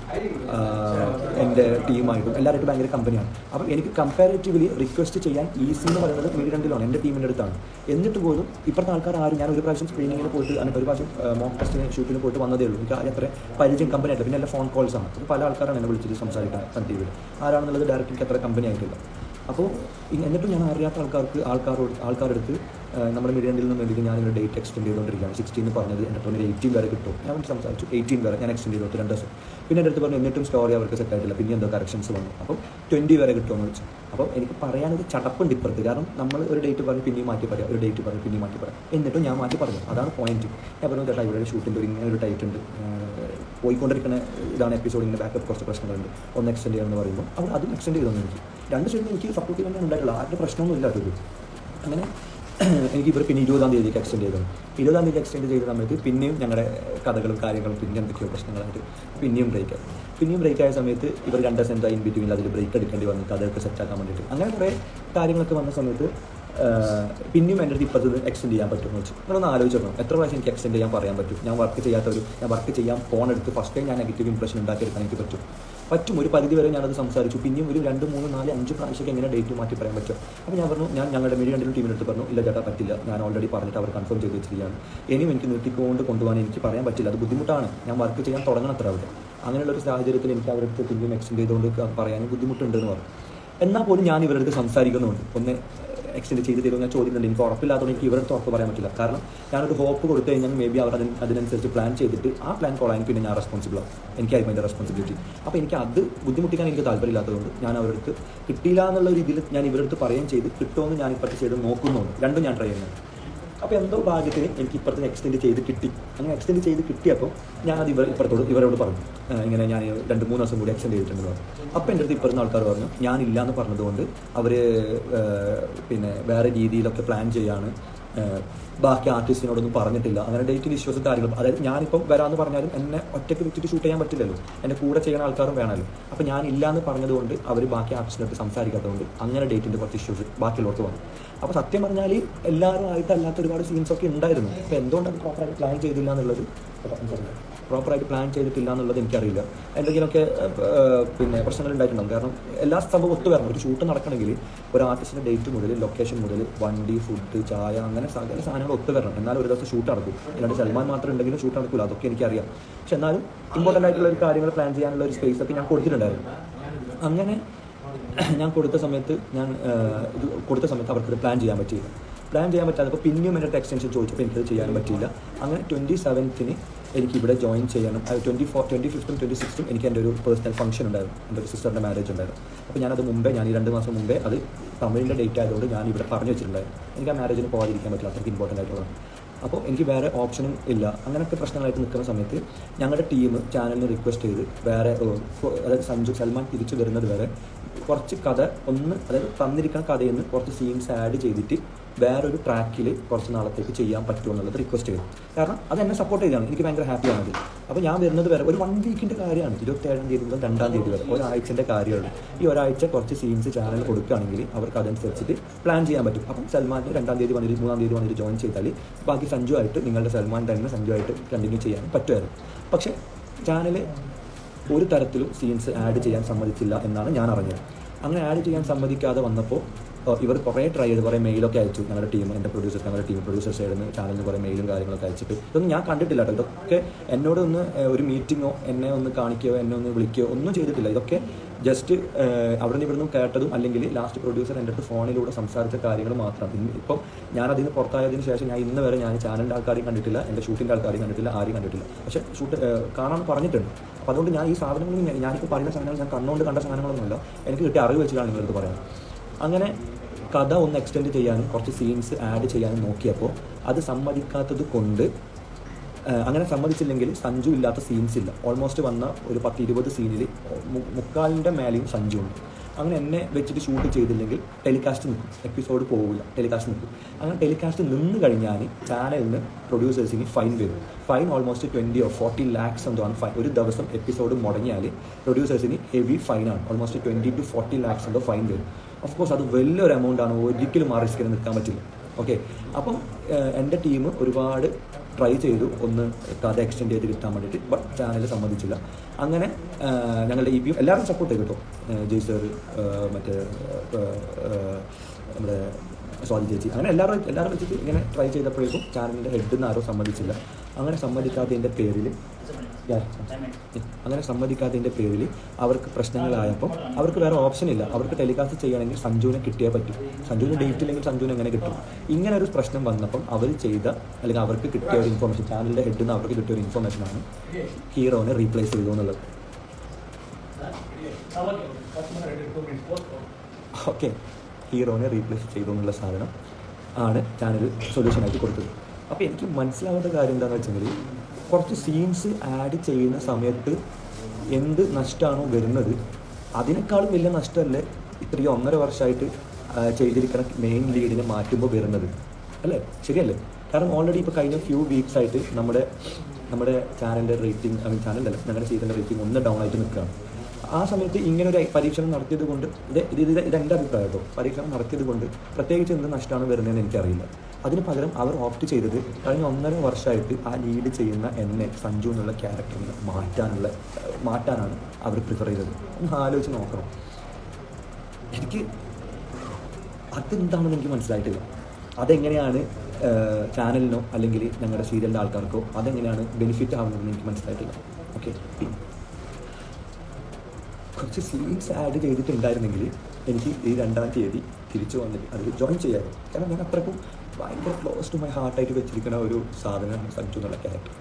എൻ്റെ ടീമായിട്ടും എല്ലാവരായിട്ടും ഭയങ്കര കമ്പനിയാണ്. അപ്പം എനിക്ക് കമ്പാരിറ്റീവ്ലി റിക്വസ്റ്റ് ചെയ്യാൻ ഈസി എന്ന് പറയുന്നത് മിഡി രണ്ടിലാണ്, എൻ്റെ ടീമിൻ്റെ അടുത്താണ്. എന്നിട്ട് പോലും ഇപ്പോഴത്തെ ആൾക്കാർ ആരും, ഞാൻ ഒരു പ്രാവശ്യം സ്ക്രീനിങ്ങിന് പോയിട്ട് ഒരു പ്രാവശ്യം മോക്ക് ടെസ്റ്റിന് ഷൂട്ടിന് പോയിട്ട് വന്നതേ ഉള്ളൂ. എനിക്ക് അത്ര പരിചയം കമ്പനി ആയിട്ടില്ല. പിന്നെ എല്ലാ ഫോൺ കോൾസാണ്, അത് പല ആൾക്കാരാണ് എന്നെ വിളിച്ചിട്ട് സംസാരിക്കാൻ സൺ ടി വിയിൽ. ആരാണെന്നുള്ളത് ഡയറക്റ്റ് എനിക്ക് അത്ര കമ്പനി ആയിട്ടില്ല. അപ്പോൾ എന്നിട്ടും ഞാൻ അറിയാത്ത ആൾക്കാർക്ക് ആൾക്കാരോട് ആൾക്കാരെടുത്ത് നമ്മുടെ മിഡി രണ്ടിൽ നിന്ന് വേണ്ടിയിട്ട് ഞാനിങ്ങനെ ഡേറ്റ് എക്സ്റ്റെൻഡ് ചെയ്തുകൊണ്ടിരിക്കുകയാണ്. സിക്സ്റ്റീൻ പറഞ്ഞത് എൻ്റെ അടുത്ത് എയ്റ്റീൻ വരെ കിട്ടും. ഞാൻ സംസാരിച്ചു, എയ്റ്റീൻ വരെ ഞാൻ എക്സ്റ്റെൻഡ് ചെയ്തു രണ്ട് ദിവസം. പിന്നെ എൻ്റെ അടുത്ത് പറഞ്ഞു എന്നിട്ടും സ്റ്റോറി അവർക്ക് സെറ്റ് ആയിട്ടില്ല, പിന്നെ എന്തോ കറക്ഷൻസ് വന്നു. അപ്പം ട്വൻറ്റി വരെ കിട്ടുമെന്ന് വെച്ചു. അപ്പോൾ എനിക്ക് പറയാനൊരു ചടപ്പുണ്ട് ഇപ്പുറത്ത്. കാരണം നമ്മൾ ഒരു ഡേറ്റ് പറഞ്ഞ് പിന്നെയും മാറ്റി പറയാം, ഒരു ഡേറ്റ് പറഞ്ഞ് പിന്നെയും മാറ്റി പറയാം. എന്നിട്ടും ഞാൻ മാറ്റി പറഞ്ഞു, അതാണ് പോയിന്റ്. ഞാൻ പറഞ്ഞു, ചേട്ടാ ഇവിടെ ഷൂട്ടിൻ്റെ ഒരു ഇങ്ങനെ ഒരു ടൈറ്റ് ഉണ്ട്, പോയിക്കൊണ്ടിരിക്കുന്ന ഇതാണ് എപ്പിസോഡ്, ഇങ്ങനെ ബാക്കപ്പ് കുറച്ച് പ്രശ്നങ്ങളുണ്ട്, ഒന്ന് എക്സ്റ്റെൻഡ് ചെയ്യണമെന്ന് പറയുമ്പോൾ അവർ അതും എക്സ്റ്റെൻഡ് ചെയ്തൊന്നും എനിക്ക് രണ്ട് സൈഡിൽ എനിക്ക് സപ്പോർട്ട് ചെയ്യാൻ ഉണ്ടായിട്ടുള്ള ആരുടെ പ്രശ്നമൊന്നും ഇല്ലാത്തത്. അങ്ങനെ എനിക്ക് ഇവർ പിന്നെ ഇരുപതാം തീയതിക്ക് എക്സ്റ്റെൻഡ് ചെയ്തു. ഇരുപതാം തീയതി എക്സ്റ്റെൻഡ് ചെയ്ത സമയത്ത് പിന്നെയും ഞങ്ങളുടെ കഥകളും കാര്യങ്ങളും പിന്നെ എന്തൊക്കെയോ പ്രശ്നങ്ങളായിട്ട് പിന്നെയും ബ്രേക്ക് ആയി. പിന്നെയും ബ്രേക്ക് ആയ സമയത്ത് ഇവർ രണ്ട് ദിവസം എന്താ ഇൻ ബിറ്റ്വീൻ അതിൽ ബ്രേക്ക് എടുക്കേണ്ടി വന്നു, കഥയൊക്കെ സെറ്റാക്കാൻ വേണ്ടിയിട്ട്. അങ്ങനെ കുറേ കാര്യങ്ങളൊക്കെ വന്ന സമയത്ത് പിന്നെയും എൻ്റെ അടുത്ത് ഇപ്പോഴത്തെ എക്സ്റ്റെൻഡ് ചെയ്യാൻ പറ്റുമെന്ന് വെച്ചു. നിങ്ങളൊന്ന് ആലോചിച്ച് നോക്കണം, എത്ര പ്രാവശ്യം എനിക്ക് എക്സ്റ്റെൻഡ് ചെയ്യാൻ പറയാൻ പറ്റും? ഞാൻ വർക്ക് ചെയ്യാത്തൊരു ഞാൻ വർക്ക് ചെയ്യാൻ പോണെടുത്ത് ഫസ്റ്റ് ടൈം ഞാൻ നെഗറ്റീവ് ഇംപ്രഷൻ ഉണ്ടാക്കിയെടുക്കാൻ എനിക്ക് പറ്റും പറ്റും ഒരു പരിധി വരെ ഞാനത് സംസാരിച്ചു. പിന്നെയും ഒരു രണ്ട് മൂന്ന് നാല് അഞ്ച് പ്രാവശ്യമൊക്കെ എങ്ങനെ ഡേറ്റ് മാറ്റി പറയാൻ പറ്റും? അപ്പോൾ ഞാൻ പറഞ്ഞു, ഞാൻ ഞങ്ങളുടെ മിഡി രണ്ടിലും ടീമിനെടുത്ത് പറഞ്ഞു, ഇല്ല ചേട്ടാ പറ്റില്ല, ഞാൻ ഓൾറെഡി പറഞ്ഞിട്ട് അവർ കൺഫേം ചെയ്ത് വെച്ചിരിക്കുകയാണ്, ഇനിയും എനിക്ക് നിർത്തിക്കൊണ്ട് കൊണ്ടുപോകാൻ എനിക്ക് പറയാൻ പറ്റില്ല, അത് ബുദ്ധിമുട്ടാണ്, ഞാൻ വർക്ക് ചെയ്യാൻ തുടങ്ങണത്ര അവിടെ. അങ്ങനെയുള്ളൊരു സാഹചര്യത്തിൽ എനിക്ക് അവരുടെ പിന്നെയും എക്സ്റ്റെൻഡ് ചെയ്തുകൊണ്ട് പറയാനും ബുദ്ധിമുട്ടുണ്ടെന്ന് പറഞ്ഞു. എന്നാൽ പോലും ഞാൻ ഇവരുടെ അടുത്ത് സംസാരിക്കുന്നുണ്ട്, ഒന്ന് എക്സ്റ്റെൻഡ് ചെയ്ത് തരുമോ ഞാൻ ചോദിക്കുന്നുണ്ട്. എനിക്ക് ഉറപ്പില്ലാത്തതുകൊണ്ട് എനിക്ക് ഇവരുടെ ഉറപ്പ് പറയാൻ പറ്റില്ല. കാരണം ഞാനൊരു ഹോപ്പ് കൊടുത്തു കഴിഞ്ഞാൽ മേ ബി അവർ അതിന് അതിനനുസരിച്ച് പ്ലാൻ ചെയ്തിട്ട് ആ പ്ലാൻ കൊള്ളാൻ പിന്നെ ഞാൻ റെസ്പോൺസിബിളാണ്, എനിക്കായിരിക്കും അതിൻ്റെ റെസ്പോൺസിബിലിറ്റി. അപ്പോൾ എനിക്ക് അത് ബുദ്ധിമുട്ടിക്കാൻ എനിക്ക് താല്പര്യമില്ലാത്തതുകൊണ്ട് ഞാൻ അവരുടെ അടുത്ത് കിട്ടിയില്ല എന്നുള്ള രീതിയിൽ ഞാൻ ഇവരുടെ അടുത്ത് പറയുകയും ചെയ്ത് കിട്ടുമെന്ന് ഞാൻ ഇപ്പോഴത്തെ ചെയ്ത് നോക്കുന്നുണ്ട്. രണ്ടും ഞാൻ ട്രൈ ചെയ്യുന്നുണ്ട്. അപ്പോൾ എന്തോ ഭാഗ്യത്തിന് എനിക്ക് ഇപ്പുറത്ത് എക്സ്റ്റെൻഡ് ചെയ്ത് കിട്ടി. അങ്ങനെ എക്സ്റ്റെൻഡ് ചെയ്ത് കിട്ടിയപ്പോൾ ഞാൻ അത് ഇവർ ഇപ്പുറത്തോട് ഇവരോട് പറഞ്ഞു, ഇങ്ങനെ ഞാൻ രണ്ട് മൂന്ന് ദിവസം കൂടി എക്സ്റ്റെൻഡ് ചെയ്തിട്ടുണ്ടെന്ന് പറഞ്ഞു. അപ്പോൾ എൻ്റെ അടുത്ത് ഇപ്പുറത്തെ ആൾക്കാർ പറഞ്ഞു, ഞാനില്ല എന്ന് പറഞ്ഞതുകൊണ്ട് അവർ പിന്നെ വേറെ രീതിയിലൊക്കെ പ്ലാൻ ചെയ്യാണ്, ബാക്കി ആർട്ടിസ്റ്റിനോടൊന്നും പറഞ്ഞിട്ടില്ല, അങ്ങനെ ഡേറ്റിന് ഇഷ്യൂസും കാര്യങ്ങളും. അതായത് ഞാനിപ്പം വരാമെന്ന് പറഞ്ഞാലും എന്നെ ഒറ്റയ്ക്ക് വിട്ടിട്ട് ഷൂട്ട് ചെയ്യാൻ പറ്റില്ലല്ലോ, എൻ്റെ കൂടെ ചെയ്യുന്ന ആൾക്കാരും വേണമല്ലോ. അപ്പോൾ ഞാൻ ഇല്ല എന്ന് പറഞ്ഞതുകൊണ്ട് അവർ ബാക്കി ആർട്ടിസ്റ്റിനോട് സംസാരിക്കാത്തതുകൊണ്ട് അങ്ങനെ ഡേറ്റിൻ്റെ കുറച്ച് ഇഷ്യൂസ് ബാക്കിയുള്ളവർക്ക് വന്നു. അപ്പോൾ സത്യം പറഞ്ഞാൽ എല്ലാവരും ആയിട്ട് അല്ലാത്ത ഒരുപാട് സീൻസൊക്കെ ഉണ്ടായിരുന്നു. അപ്പോൾ എന്തുകൊണ്ട് അത് പ്രോപ്പറായിട്ട് പ്ലാൻ ചെയ്തില്ല എന്നുള്ളത് പറഞ്ഞു. പ്രോപ്പറായിട്ട് പ്ലാൻ ചെയ്തിട്ടില്ല എന്നുള്ളത് എനിക്കറിയില്ല. എന്തെങ്കിലുമൊക്കെ പിന്നെ പ്രശ്നങ്ങൾ ഉണ്ടായിട്ടുണ്ടാകും. കാരണം എല്ലാ സംഭവം ഒത്തു വരണം. ഒരു ഷൂട്ട് നടക്കണമെങ്കിൽ ഒരു ആർട്ടിസ്റ്റിൻ്റെ ഡേറ്റ് മുതൽ ലൊക്കേഷൻ മുതൽ വണ്ടി, ഫുഡ്, ചായ, അങ്ങനെ സകല സാധനങ്ങൾ ഒത്തു വരണം. എന്നാലും ഒരു ദിവസം ഷൂട്ട് നടക്കും. അല്ലാണ്ട് സൽമാൻ മാത്രം ഉണ്ടെങ്കിലും ഷൂട്ട് നടക്കില്ല. അതൊക്കെ എനിക്കറിയാം. പക്ഷെ എന്നാലും ഇമ്പോർട്ടൻ്റ് ആയിട്ടുള്ള ഒരു കാര്യങ്ങൾ പ്ലാൻ ചെയ്യാനുള്ള ഒരു സ്പേസ് ഒക്കെ ഞാൻ കൊടുത്തിട്ടുണ്ടായിരുന്നു. അങ്ങനെ ഞാൻ കൊടുത്ത സമയത്ത് ഞാൻ ഇത് കൊടുത്ത സമയത്ത് അവർക്കത് പ്ലാൻ ചെയ്യാൻ പറ്റിയില്ല. പ്ലാൻ ചെയ്യാൻ പറ്റാത്തപ്പോൾ പിന്നെയും എൻ്റെ അടുത്ത് എക്സ്റ്റൻഷൻ ചോദിച്ചപ്പോൾ എനിക്കത് ചെയ്യാൻ പറ്റിയില്ല. അങ്ങനെ ട്വൻറ്റി സെവൻത്തിന് എനിക്ക് ഇവിടെ ജോയിൻ ചെയ്യണം. അത് ട്വൻറ്റി ഫോർ ട്വൻറ്റി ഫിഫ്ത്തും ട്വൻറ്റി സിക്സ്ത്തും എനിക്ക് എൻ്റെ ഒരു പേഴ്സണൽ ഫംഗ്ഷൻ ഉണ്ടായിരുന്നു. എൻ്റെ ഒരു സിസ്റ്ററിൻ്റെ മാരേജ് ഉണ്ടായിരുന്നു. അപ്പോൾ ഞാനത് മുമ്പേ ഞാൻ ഈ രണ്ട് മാസം മുമ്പേ അത് തമിഴിൻ്റെ ഡേറ്റ് ആയതുകൊണ്ട് ഞാൻ ഇവിടെ പറഞ്ഞു വെച്ചിട്ടുണ്ടായിരുന്നു. എനിക്ക് ആ മാരേജിന് പോകാതിരിക്കാൻ പറ്റില്ല. അത്രയ്ക്ക് ഇമ്പോർട്ടൻ്റ് ആയിട്ടുള്ളത്. അപ്പോൾ എനിക്ക് വേറെ ഓപ്ഷനും ഇല്ല. അങ്ങനെയൊക്കെ പ്രശ്നങ്ങളായിട്ട് നിൽക്കുന്ന സമയത്ത് ഞങ്ങളുടെ ടീം ചാനലിന് റിക്വസ്റ്റ് ചെയ്ത് വേറെ അതായത് സഞ്ജു സൽമാൻ തിരിച്ചു വരുന്നത് വരെ കുറച്ച് കഥ ഒന്ന് അതായത് തന്നിരിക്കുന്ന കഥയിൽ നിന്ന് കുറച്ച് സീൻസ് ആഡ് ചെയ്തിട്ട് വേറൊരു ട്രാക്കിൽ കുറച്ച് നാളത്തേക്ക് ചെയ്യാൻ പറ്റുമോ എന്നുള്ളത് റിക്വസ്റ്റ് ചെയ്തു. കാരണം അത് എന്നെ സപ്പോർട്ട് ചെയ്താണ്. എനിക്ക് ഭയങ്കര ഹാപ്പിയാണത്. അപ്പോൾ ഞാൻ വരുന്നത് വരെ ഒരു വൺ വീക്കിൻ്റെ കാര്യമാണ്. ഇരുപത്തേഴാം തീയതി മുതൽ രണ്ടാം തീയതി വരെ ഒരാഴ്ചൻ്റെ കാര്യമാണ്. ഈ ഒരാഴ്ച കുറച്ച് സീൻസ് ചാനൽ കൊടുക്കുകയാണെങ്കിൽ അവർക്ക് അതനുസരിച്ചിട്ട് പ്ലാൻ ചെയ്യാൻ പറ്റും. അപ്പം സൽമാൻ രണ്ടാം തീയതി വന്നിട്ട് മൂന്നാം തീയതി വന്നിട്ട് ജോയിൻ ചെയ്താൽ ബാക്കി സഞ്ജു ആയിട്ട് നിങ്ങളുടെ സൽമാൻ തന്നെ സഞ്ജു ആയിട്ട് കണ്ടിന്യൂ ചെയ്യാൻ പറ്റുമായിരുന്നു. പക്ഷേ ചാനൽ ഒരു തരത്തിലും സീൻസ് ആഡ് ചെയ്യാൻ സമ്മതിച്ചില്ല എന്നാണ് ഞാൻ അറിഞ്ഞത്. അങ്ങനെ ആഡ് ചെയ്യാൻ സമ്മതിക്കാതെ വന്നപ്പോൾ ഇവർ കുറേ ട്രൈ ചെയ്ത് കുറേ മെയിലൊക്കെ അയച്ചു. ഞങ്ങളുടെ ടീം എൻ്റെ പ്രൊഡ്യൂസേഴ്സ് ഞങ്ങളുടെ ടീം പ്രൊഡ്യൂസേഴ്സ് സൈഡിൽ നിന്ന് ചാനലിന് കുറേ മെയിലും കാര്യങ്ങളൊക്കെ അയച്ചിട്ട് ഇതൊന്നും ഞാൻ കണ്ടിട്ടില്ല കേട്ടോ. ഇതൊക്കെ എന്നോട് ഒന്ന് ഒരു മീറ്റിങ്ങോ എന്നെ ഒന്ന് കാണിക്കുകയോ എന്നെ ഒന്ന് വിളിക്കുകയോ ഒന്നും ചെയ്തിട്ടില്ല. ഇതൊക്കെ ജസ്റ്റ് അവിടെ നിന്ന് ഇവിടുന്ന് കേട്ടതും അല്ലെങ്കിൽ ലാസ്റ്റ് പ്രൊഡ്യൂസർ എൻ്റെ അടുത്ത് ഫോണിലൂടെ സംസാരിച്ച കാര്യങ്ങൾ മാത്രം. ഇന്ന് ഇപ്പം ഞാനതിൽ നിന്ന് പുറത്തായതിന് ശേഷം ഞാൻ ഇന്ന് വരെ ഞാൻ ചാനലിൻ്റെ ആൾക്കാരെയും കണ്ടിട്ടില്ല, എൻ്റെ ഷൂട്ടിൻ്റെ ആൾക്കാരെയും കണ്ടിട്ടില്ല, ആരെയും കണ്ടിട്ടില്ല. പക്ഷേ ഷൂട്ട് കാണാൻ പറഞ്ഞിട്ടുണ്ട്. അപ്പോൾ അതുകൊണ്ട് ഞാൻ ഈ സാധനങ്ങളൊന്നും ഞാനിപ്പോൾ പറയുന്ന സാധനങ്ങൾ ഞാൻ കണ്ണുകൊണ്ട് കണ്ട സാധനങ്ങളൊന്നുമല്ല, എനിക്ക് കിട്ടിയ അറിവ് വെച്ചിട്ടാണ് നിങ്ങളടുത്ത് പറയുന്നത്. അങ്ങനെ കഥ ഒന്ന് എക്സ്റ്റെൻഡ് ചെയ്യാനും കുറച്ച് സീൻസ് ആഡ് ചെയ്യാനും നോക്കിയപ്പോൾ അത് സമ്മതിക്കാത്തത് കൊണ്ട് അങ്ങനെ സമ്മതിച്ചില്ലെങ്കിൽ സഞ്ജു ഇല്ലാത്ത സീൻസ് ഇല്ല. ഓൾമോസ്റ്റ് വന്ന ഒരു പത്ത് ഇരുപത് സീനിൽ മുക്കാലിൻ്റെ മേലെയും സഞ്ജു ഉണ്ട്. അങ്ങനെ എന്നെ വെച്ചിട്ട് ഷൂട്ട് ചെയ്തില്ലെങ്കിൽ ടെലികാസ്റ്റ് നിൽക്കും, എപ്പിസോഡ് പോകില്ല, ടെലികാസ്റ്റ് നിൽക്കും. അങ്ങനെ ടെലികാസ്റ്റ് നിന്ന് കഴിഞ്ഞാൽ ചാനലിന് പ്രൊഡ്യൂസേഴ്സിന് ഫൈൻ വരും. Fine almost twenty or forty lakhs എന്തോ ആണ് ഫൈൻ. ഒരു ദിവസം എപ്പിസോഡ് മുടങ്ങിയാൽ പ്രൊഡ്യൂസേഴ്സിന് ഹെവി ഫൈനാണ്. Almost twenty to forty lakhs എന്തോ ഫൈൻ വരും. ഓഫ് കോഴ്സ് അത് വലിയൊരു എമൗണ്ട് ആണ്. ഒരിക്കലും ആ റിസ്കിന് നിൽക്കാൻ പറ്റില്ല. ഓക്കെ, അപ്പം എൻ്റെ ടീം ഒരുപാട് ട്രൈ ചെയ്തു ഒന്ന് കഥ എക്സ്റ്റെൻഡ് ചെയ്ത് കിട്ടാൻ വേണ്ടിയിട്ട്. ബട്ട് ചാനൽ സമ്മതിച്ചില്ല. അങ്ങനെ ഞങ്ങളുടെ ഇ പിയും എല്ലാവരും സപ്പോർട്ട് ചെയ്തു കേട്ടോ. ജയ് സർ, മറ്റേ നമ്മുടെ സ്വാതി ചേച്ചി, അങ്ങനെ എല്ലാവരും എല്ലാവരും വെച്ചിട്ട് ഇങ്ങനെ ട്രൈ ചെയ്തപ്പോഴേക്കും ചാനലിൻ്റെ ഹെഡിൽ നിന്ന് ആരോ സമ്മതിച്ചില്ല. അങ്ങനെ സമ്മതിക്കാത്തതിൻ്റെ പേരിൽ അങ്ങനെ സമ്മതിക്കാത്തതിൻ്റെ പേരിൽ അവർക്ക് പ്രശ്നങ്ങളായപ്പോൾ അവർക്ക് വേറെ ഓപ്ഷൻ ഇല്ല. അവർക്ക് ടെലികാസ്റ്റ് ചെയ്യണമെങ്കിൽ സഞ്ജുവിനെ കിട്ടിയേ പറ്റും. സഞ്ജുവിന് ഡേറ്റ് ഇല്ലെങ്കിൽ സഞ്ജുവിന് എങ്ങനെ കിട്ടും? ഇങ്ങനെ ഒരു പ്രശ്നം വന്നപ്പം അവർ ചെയ്ത അല്ലെങ്കിൽ അവർക്ക് കിട്ടിയ ഒരു ഇൻഫർമേഷൻ, ചാനലിൻ്റെ ഹെഡിൽ നിന്ന് അവർക്ക് കിട്ടിയ ഒരു ഇൻഫർമേഷനാണ് ഹീറോനെ റീപ്ലേസ് ചെയ്തു എന്നുള്ളത്. ഓക്കെ, ഹീറോനെ റീപ്ലേസ് ചെയ്തു എന്നുള്ള സാധനം ആണ് ചാനൽ സൊല്യൂഷനായിട്ട് കൊടുത്തത്. അപ്പോൾ എനിക്ക് മനസ്സിലാവാത്ത കാര്യം എന്താണെന്ന് വെച്ചെങ്കിൽ കുറച്ച് സീൻസ് ആഡ് ചെയ്യുന്ന സമയത്ത് എന്ത് നഷ്ടമാണോ വരുന്നത് അതിനേക്കാളും വലിയ നഷ്ടമല്ലേ ഇത്രയും ഒന്നര വർഷമായിട്ട് ചെയ്തിരിക്കുന്ന മെയിൻ ലീഡിനെ മാറ്റുമ്പോൾ വരുന്നത്, അല്ലേ? ശരിയല്ലേ? കാരണം ഓൾറെഡി ഇപ്പോൾ കഴിഞ്ഞ ഫ്യൂ വീക്സ് ആയിട്ട് നമ്മുടെ നമ്മുടെ ചാനലിൻ്റെ റേറ്റിംഗ് ഐ മീൻ ചാനലല്ല ഞങ്ങളുടെ സീസണിൻ്റെ റേറ്റിംഗ് ഒന്ന് ഡൗൺ ആയിട്ട് നിൽക്കുകയാണ്. ആ സമയത്ത് ഇങ്ങനൊരു പരീക്ഷണം നടത്തിയത് കൊണ്ട് ഇത് ഇത് ഇത് ഇതെൻ്റെ അഭിപ്രായം കേട്ടോ. പരീക്ഷണം നടത്തിയത് കൊണ്ട് പ്രത്യേകിച്ച് എന്ത് നഷ്ടമാണ് വരുന്നതെന്ന് എനിക്കറിയില്ല. അതിന് പകരം അവർ ഓപ്റ്റ് ചെയ്തത് കഴിഞ്ഞ ഒന്നര വർഷമായിട്ട് ആ ലീഡ് ചെയ്യുന്ന എന്നെ സഞ്ജു എന്നുള്ള ക്യാരക്ടറിനെ മാറ്റാനുള്ള മാറ്റാനാണ് അവർ പ്രിഫർ ചെയ്തത്. ഒന്ന് ആലോചിച്ച് നോക്കണം. എനിക്ക് അതെന്താണെന്ന് എനിക്ക് മനസ്സിലായിട്ടില്ല. അതെങ്ങനെയാണ് ചാനലിനോ അല്ലെങ്കിൽ ഞങ്ങളുടെ സീരിയലിൻ്റെ ആൾക്കാർക്കോ അതെങ്ങനെയാണ് ബെനിഫിറ്റ് ആവുന്നതെന്ന് എനിക്ക് മനസ്സിലായിട്ടില്ല. ഓക്കെ, കുറച്ച് സീൻസ് ആഡ് ചെയ്തിട്ടുണ്ടായിരുന്നെങ്കിൽ എനിക്ക് ഈ രണ്ടാം തീയതി തിരിച്ചു വന്നിട്ട് അതിൽ ജോയിൻ ചെയ്യാമായിരുന്നു. കാരണം ഞാൻ അത്രക്കും ഭയങ്കര ക്ലോസ് ടു മൈ ഹാർട്ടായിട്ട് വെച്ചിരിക്കുന്ന ഒരു സാധനമാണ് സഞ്ജു എന്നുള്ള ക്യാരക്ടർ.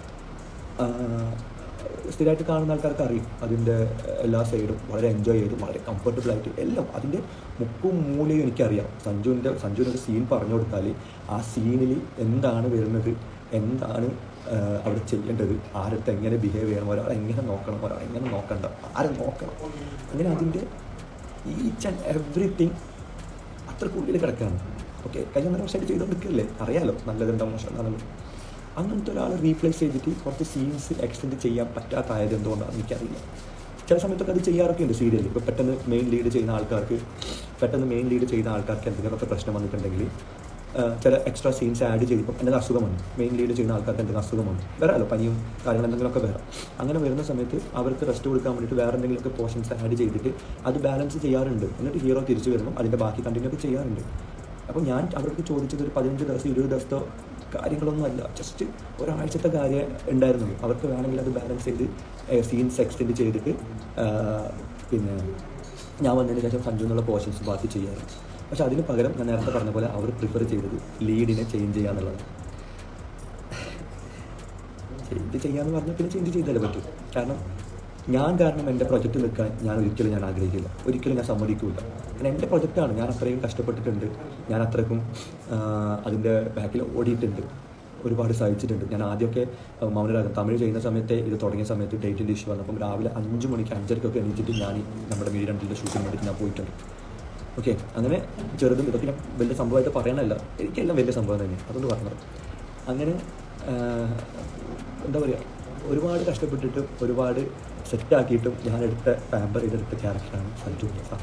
സ്ഥിരമായിട്ട് കാണുന്ന ആൾക്കാർക്ക് അറിയും അതിൻ്റെ എല്ലാ സൈഡും വളരെ എൻജോയ് ചെയ്തു, വളരെ കംഫർട്ടബിളായിട്ട് എല്ലാം അതിൻ്റെ മുക്കും മൂലയും എനിക്കറിയാം. സഞ്ജുവിൻ്റെ സഞ്ജുവിനൊരു സീൻ പറഞ്ഞു കൊടുത്താൽ ആ സീനിൽ എന്താണ് വരുന്നത്, എന്താണ് അവിടെ ചെയ്യേണ്ടത്, ആരടുത്ത് എങ്ങനെ ബിഹേവ് ചെയ്യണം, ഒരാളെ എങ്ങനെ നോക്കണം, ഒരാളെ എങ്ങനെ നോക്കണ്ട, ആരെ നോക്കണം, അങ്ങനെ അതിൻ്റെ ഈച്ച് ആൻഡ് എവറിത്തിങ് അത്രക്കുള്ളിൽ കിടക്കുകയാണ്. ഓക്കെ, കഴിഞ്ഞ ഒന്നര വർഷമായിട്ട് ചെയ്തുകൊണ്ടിരിക്കുകയല്ലേ, അറിയാലോ നല്ലതുണ്ടാവും മോശം. അങ്ങനത്തെ ഒരാൾ റീപ്ലേസ് ചെയ്തിട്ട് കുറച്ച് സീൻസ് എക്സ്റ്റെൻഡ് ചെയ്യാൻ പറ്റാത്തായത് എന്തുകൊണ്ടാണെന്ന് എനിക്കറിയില്ല. ചില സമയത്തൊക്കെ അത് ചെയ്യാറൊക്കെ ഉണ്ട് സീരിയലിൽ. ഇപ്പോൾ പെട്ടെന്ന് മെയിൻ ലീഡ് ചെയ്യുന്ന ആൾക്കാർക്ക് പെട്ടെന്ന് മെയിൻ ലീഡ് ചെയ്യുന്ന ആൾക്കാർക്ക് എന്തെങ്കിലുമൊക്കെ പ്രശ്നം വന്നിട്ടുണ്ടെങ്കിൽ ചില എക്സ്ട്രാ സീൻസ് ആഡ് ചെയ്തപ്പോൾ എന്തെങ്കിലും അസുഖമാണ്, മെയിൻ ലീഡ് ചെയ്യുന്ന ആൾക്കാർക്ക് എന്തെങ്കിലും അസുഖമാണ്, വരാമല്ലോ, പനിയും കാര്യങ്ങൾ എന്തെങ്കിലുമൊക്കെ വരാം. അങ്ങനെ വരുന്ന സമയത്ത് അവർക്ക് റെസ്റ്റ് കൊടുക്കാൻ വേണ്ടിയിട്ട് വേറെ എന്തെങ്കിലുമൊക്കെ പോർഷൻസ് ആഡ് ചെയ്തിട്ട് അത് ബാലൻസ് ചെയ്യാറുണ്ട്. എന്നിട്ട് ഹീറോ തിരിച്ചു വരുമ്പോൾ അതിൻ്റെ ബാക്കി കണ്ടിന്യൂ ഒക്കെ ചെയ്യാറുണ്ട്. അപ്പോൾ ഞാൻ അവർക്ക് ചോദിച്ചത് ഒരു പതിനഞ്ച് ദിവസം ഇരുപത് ദിവസത്തെ കാര്യങ്ങളൊന്നും അല്ല, ജസ്റ്റ് ഒരാഴ്ചത്തെ കാര്യം ഉണ്ടായിരുന്നുള്ളൂ. അവർക്ക് വേണമെങ്കിൽ അത് ബാലൻസ് ചെയ്ത് സീൻസ് എക്സ്റ്റെൻഡ് ചെയ്തിട്ട് പിന്നെ ഞാൻ വന്നതിന് ശേഷം സഞ്ജു എന്നുള്ള പോർഷൻസ് ബാക്കി ചെയ്യാറുണ്ട്. പക്ഷെ അതിന് പകരം ഞാൻ നേരത്തെ പറഞ്ഞ പോലെ അവർ പ്രിഫർ ചെയ്തത് ലീഡിനെ ചേഞ്ച് ചെയ്യുക എന്നുള്ളതാണ്. ചേഞ്ച് ചെയ്യാമെന്ന് പറഞ്ഞാൽ പിന്നെ ചേഞ്ച് ചെയ്താലേ പറ്റും. കാരണം ഞാൻ കാരണം എൻ്റെ പ്രൊജക്റ്റ് നിൽക്കാൻ ഞാൻ ഒരിക്കലും ഞാൻ ആഗ്രഹിക്കില്ല, ഒരിക്കലും ഞാൻ സമ്മതിക്കില്ല. കാരണം എൻ്റെ പ്രൊജക്റ്റാണ്, ഞാൻ അത്രയും കഷ്ടപ്പെട്ടിട്ടുണ്ട്, ഞാൻ അത്രയ്ക്കും അതിൻ്റെ ബാക്കിൽ ഓടിയിട്ടുണ്ട്, ഒരുപാട് സഹിച്ചിട്ടുണ്ട്. ഞാൻ ആദ്യമൊക്കെ മൗനരാഗം തമിഴ് ചെയ്യുന്ന സമയത്ത് ഇത് തുടങ്ങിയ സമയത്ത് ഡേറ്റിൻ്റെ ഇഷ്യൂ വന്നപ്പം രാവിലെ അഞ്ച് മണിക്ക് അഞ്ചരക്കൊക്കെ എണീച്ചിട്ട് ഞാൻ നമ്മുടെ മിഴി രണ്ടിൻ്റെ ഷൂട്ടിന് വേണ്ടിയിട്ട് ഞാൻ പോയിട്ടുണ്ട്. ഓക്കെ, അങ്ങനെ ചെറുതും ഇതൊക്കെ ഞാൻ വലിയ സംഭവമായിട്ട് പറയാനല്ല, എനിക്കെല്ലാം വലിയ സംഭവം തന്നെ, അതൊന്ന് പറഞ്ഞത്. അങ്ങനെ എന്താ പറയുക, ഒരുപാട് കഷ്ടപ്പെട്ടിട്ട് ഒരുപാട് സെറ്റാക്കിയിട്ടും ഞാൻ എടുത്ത പാമ്പർ ചെയ്തെടുത്ത ക്യാരക്ടറാണ് സഞ്ജു പ്രസാദ്.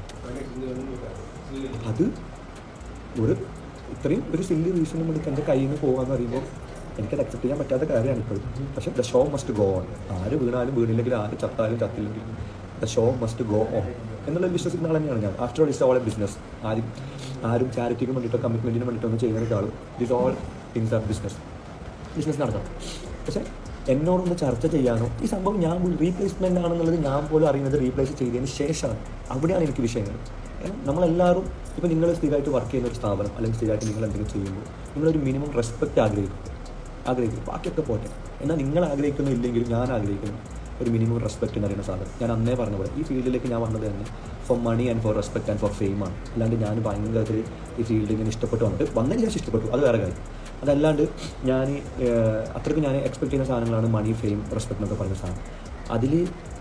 അത് ഒരു ഇത്രയും ഒരു സില്ലി റീസണും എടുത്ത് എൻ്റെ കയ്യിൽ നിന്ന് പോകാമെന്ന് പറയുമ്പോൾ എനിക്കത് അക്സെപ്റ്റ് ചെയ്യാൻ പറ്റാത്ത കാര്യമാണ് ഇപ്പോഴും. പക്ഷേ the show must go on. ആര് വീണാലും വീണില്ലെങ്കിൽ ആര് ചത്താലും ചത്തില്ലെങ്കിൽ the show must go on എന്നുള്ള വിശ്വസിക്കുന്ന ആൾ തന്നെയാണ് ഞാൻ. After all it's all a business. ആരും ആരും ചാരിറ്റിക്ക് വേണ്ടിയിട്ടോ കമ്മിറ്റ്മെൻറ്റിന് വേണ്ടിയിട്ടോ ഒന്നും ചെയ്യുന്നതിനേക്കാൾ this all things are business. Business നടത്തണം. പക്ഷേ എന്നോടൊന്ന് ചർച്ച ചെയ്യാനോ ഈ സംഭവം ഞാൻ റീപ്ലേസ്മെൻ്റ് ആണെന്നുള്ളത് ഞാൻ പോലും അറിയുന്നത് റീപ്ലേസ് ചെയ്തതിന് ശേഷമാണ്. അവിടെയാണ് എനിക്ക് വിഷയങ്ങൾ. കാരണം നമ്മളെല്ലാവരും ഇപ്പോൾ നിങ്ങൾ സ്ഥിരമായിട്ട് വർക്ക് ചെയ്യുന്ന ഒരു സ്ഥാപനം അല്ലെങ്കിൽ സ്ഥിരമായിട്ട് നിങ്ങൾ എന്തെങ്കിലും ചെയ്യുമ്പോൾ നിങ്ങളൊരു മിനിമം റെസ്പെക്റ്റ് ആഗ്രഹിക്കും ആഗ്രഹിക്കും ബാക്കിയൊക്കെ പോട്ടെ. എന്നാൽ നിങ്ങൾ ആഗ്രഹിക്കുന്നില്ലെങ്കിൽ ഞാൻ ആഗ്രഹിക്കുന്നു ഒരു മിനിമം റെസ്പെക്റ്റ് എന്ന് പറയുന്ന സാധനം. ഞാൻ അന്നേ പറഞ്ഞ പോലെ ഈ ഫീൽഡിലേക്ക് ഞാൻ വന്നത് തന്നെ for money and for respect and for ഫെയിമാണ്. അല്ലാണ്ട് ഞാൻ ഭയങ്കരത്തിൽ ഈ ഫീൽഡിൽ ഇങ്ങനെ ഇഷ്ടപ്പെട്ട് വന്നിട്ട് വന്നതിന് ശേഷം ഇഷ്ടപ്പെട്ടു, അത് വേറെ കാര്യം. അതല്ലാണ്ട് ഞാൻ അത്രയ്ക്ക് ഞാൻ എക്സ്പെക്ട് ചെയ്യുന്ന സാധനങ്ങളാണ് മണി, ഫെയിം, റെസ്പെക്റ്റ് എന്നൊക്കെ പറഞ്ഞ സാധനം. അതിൽ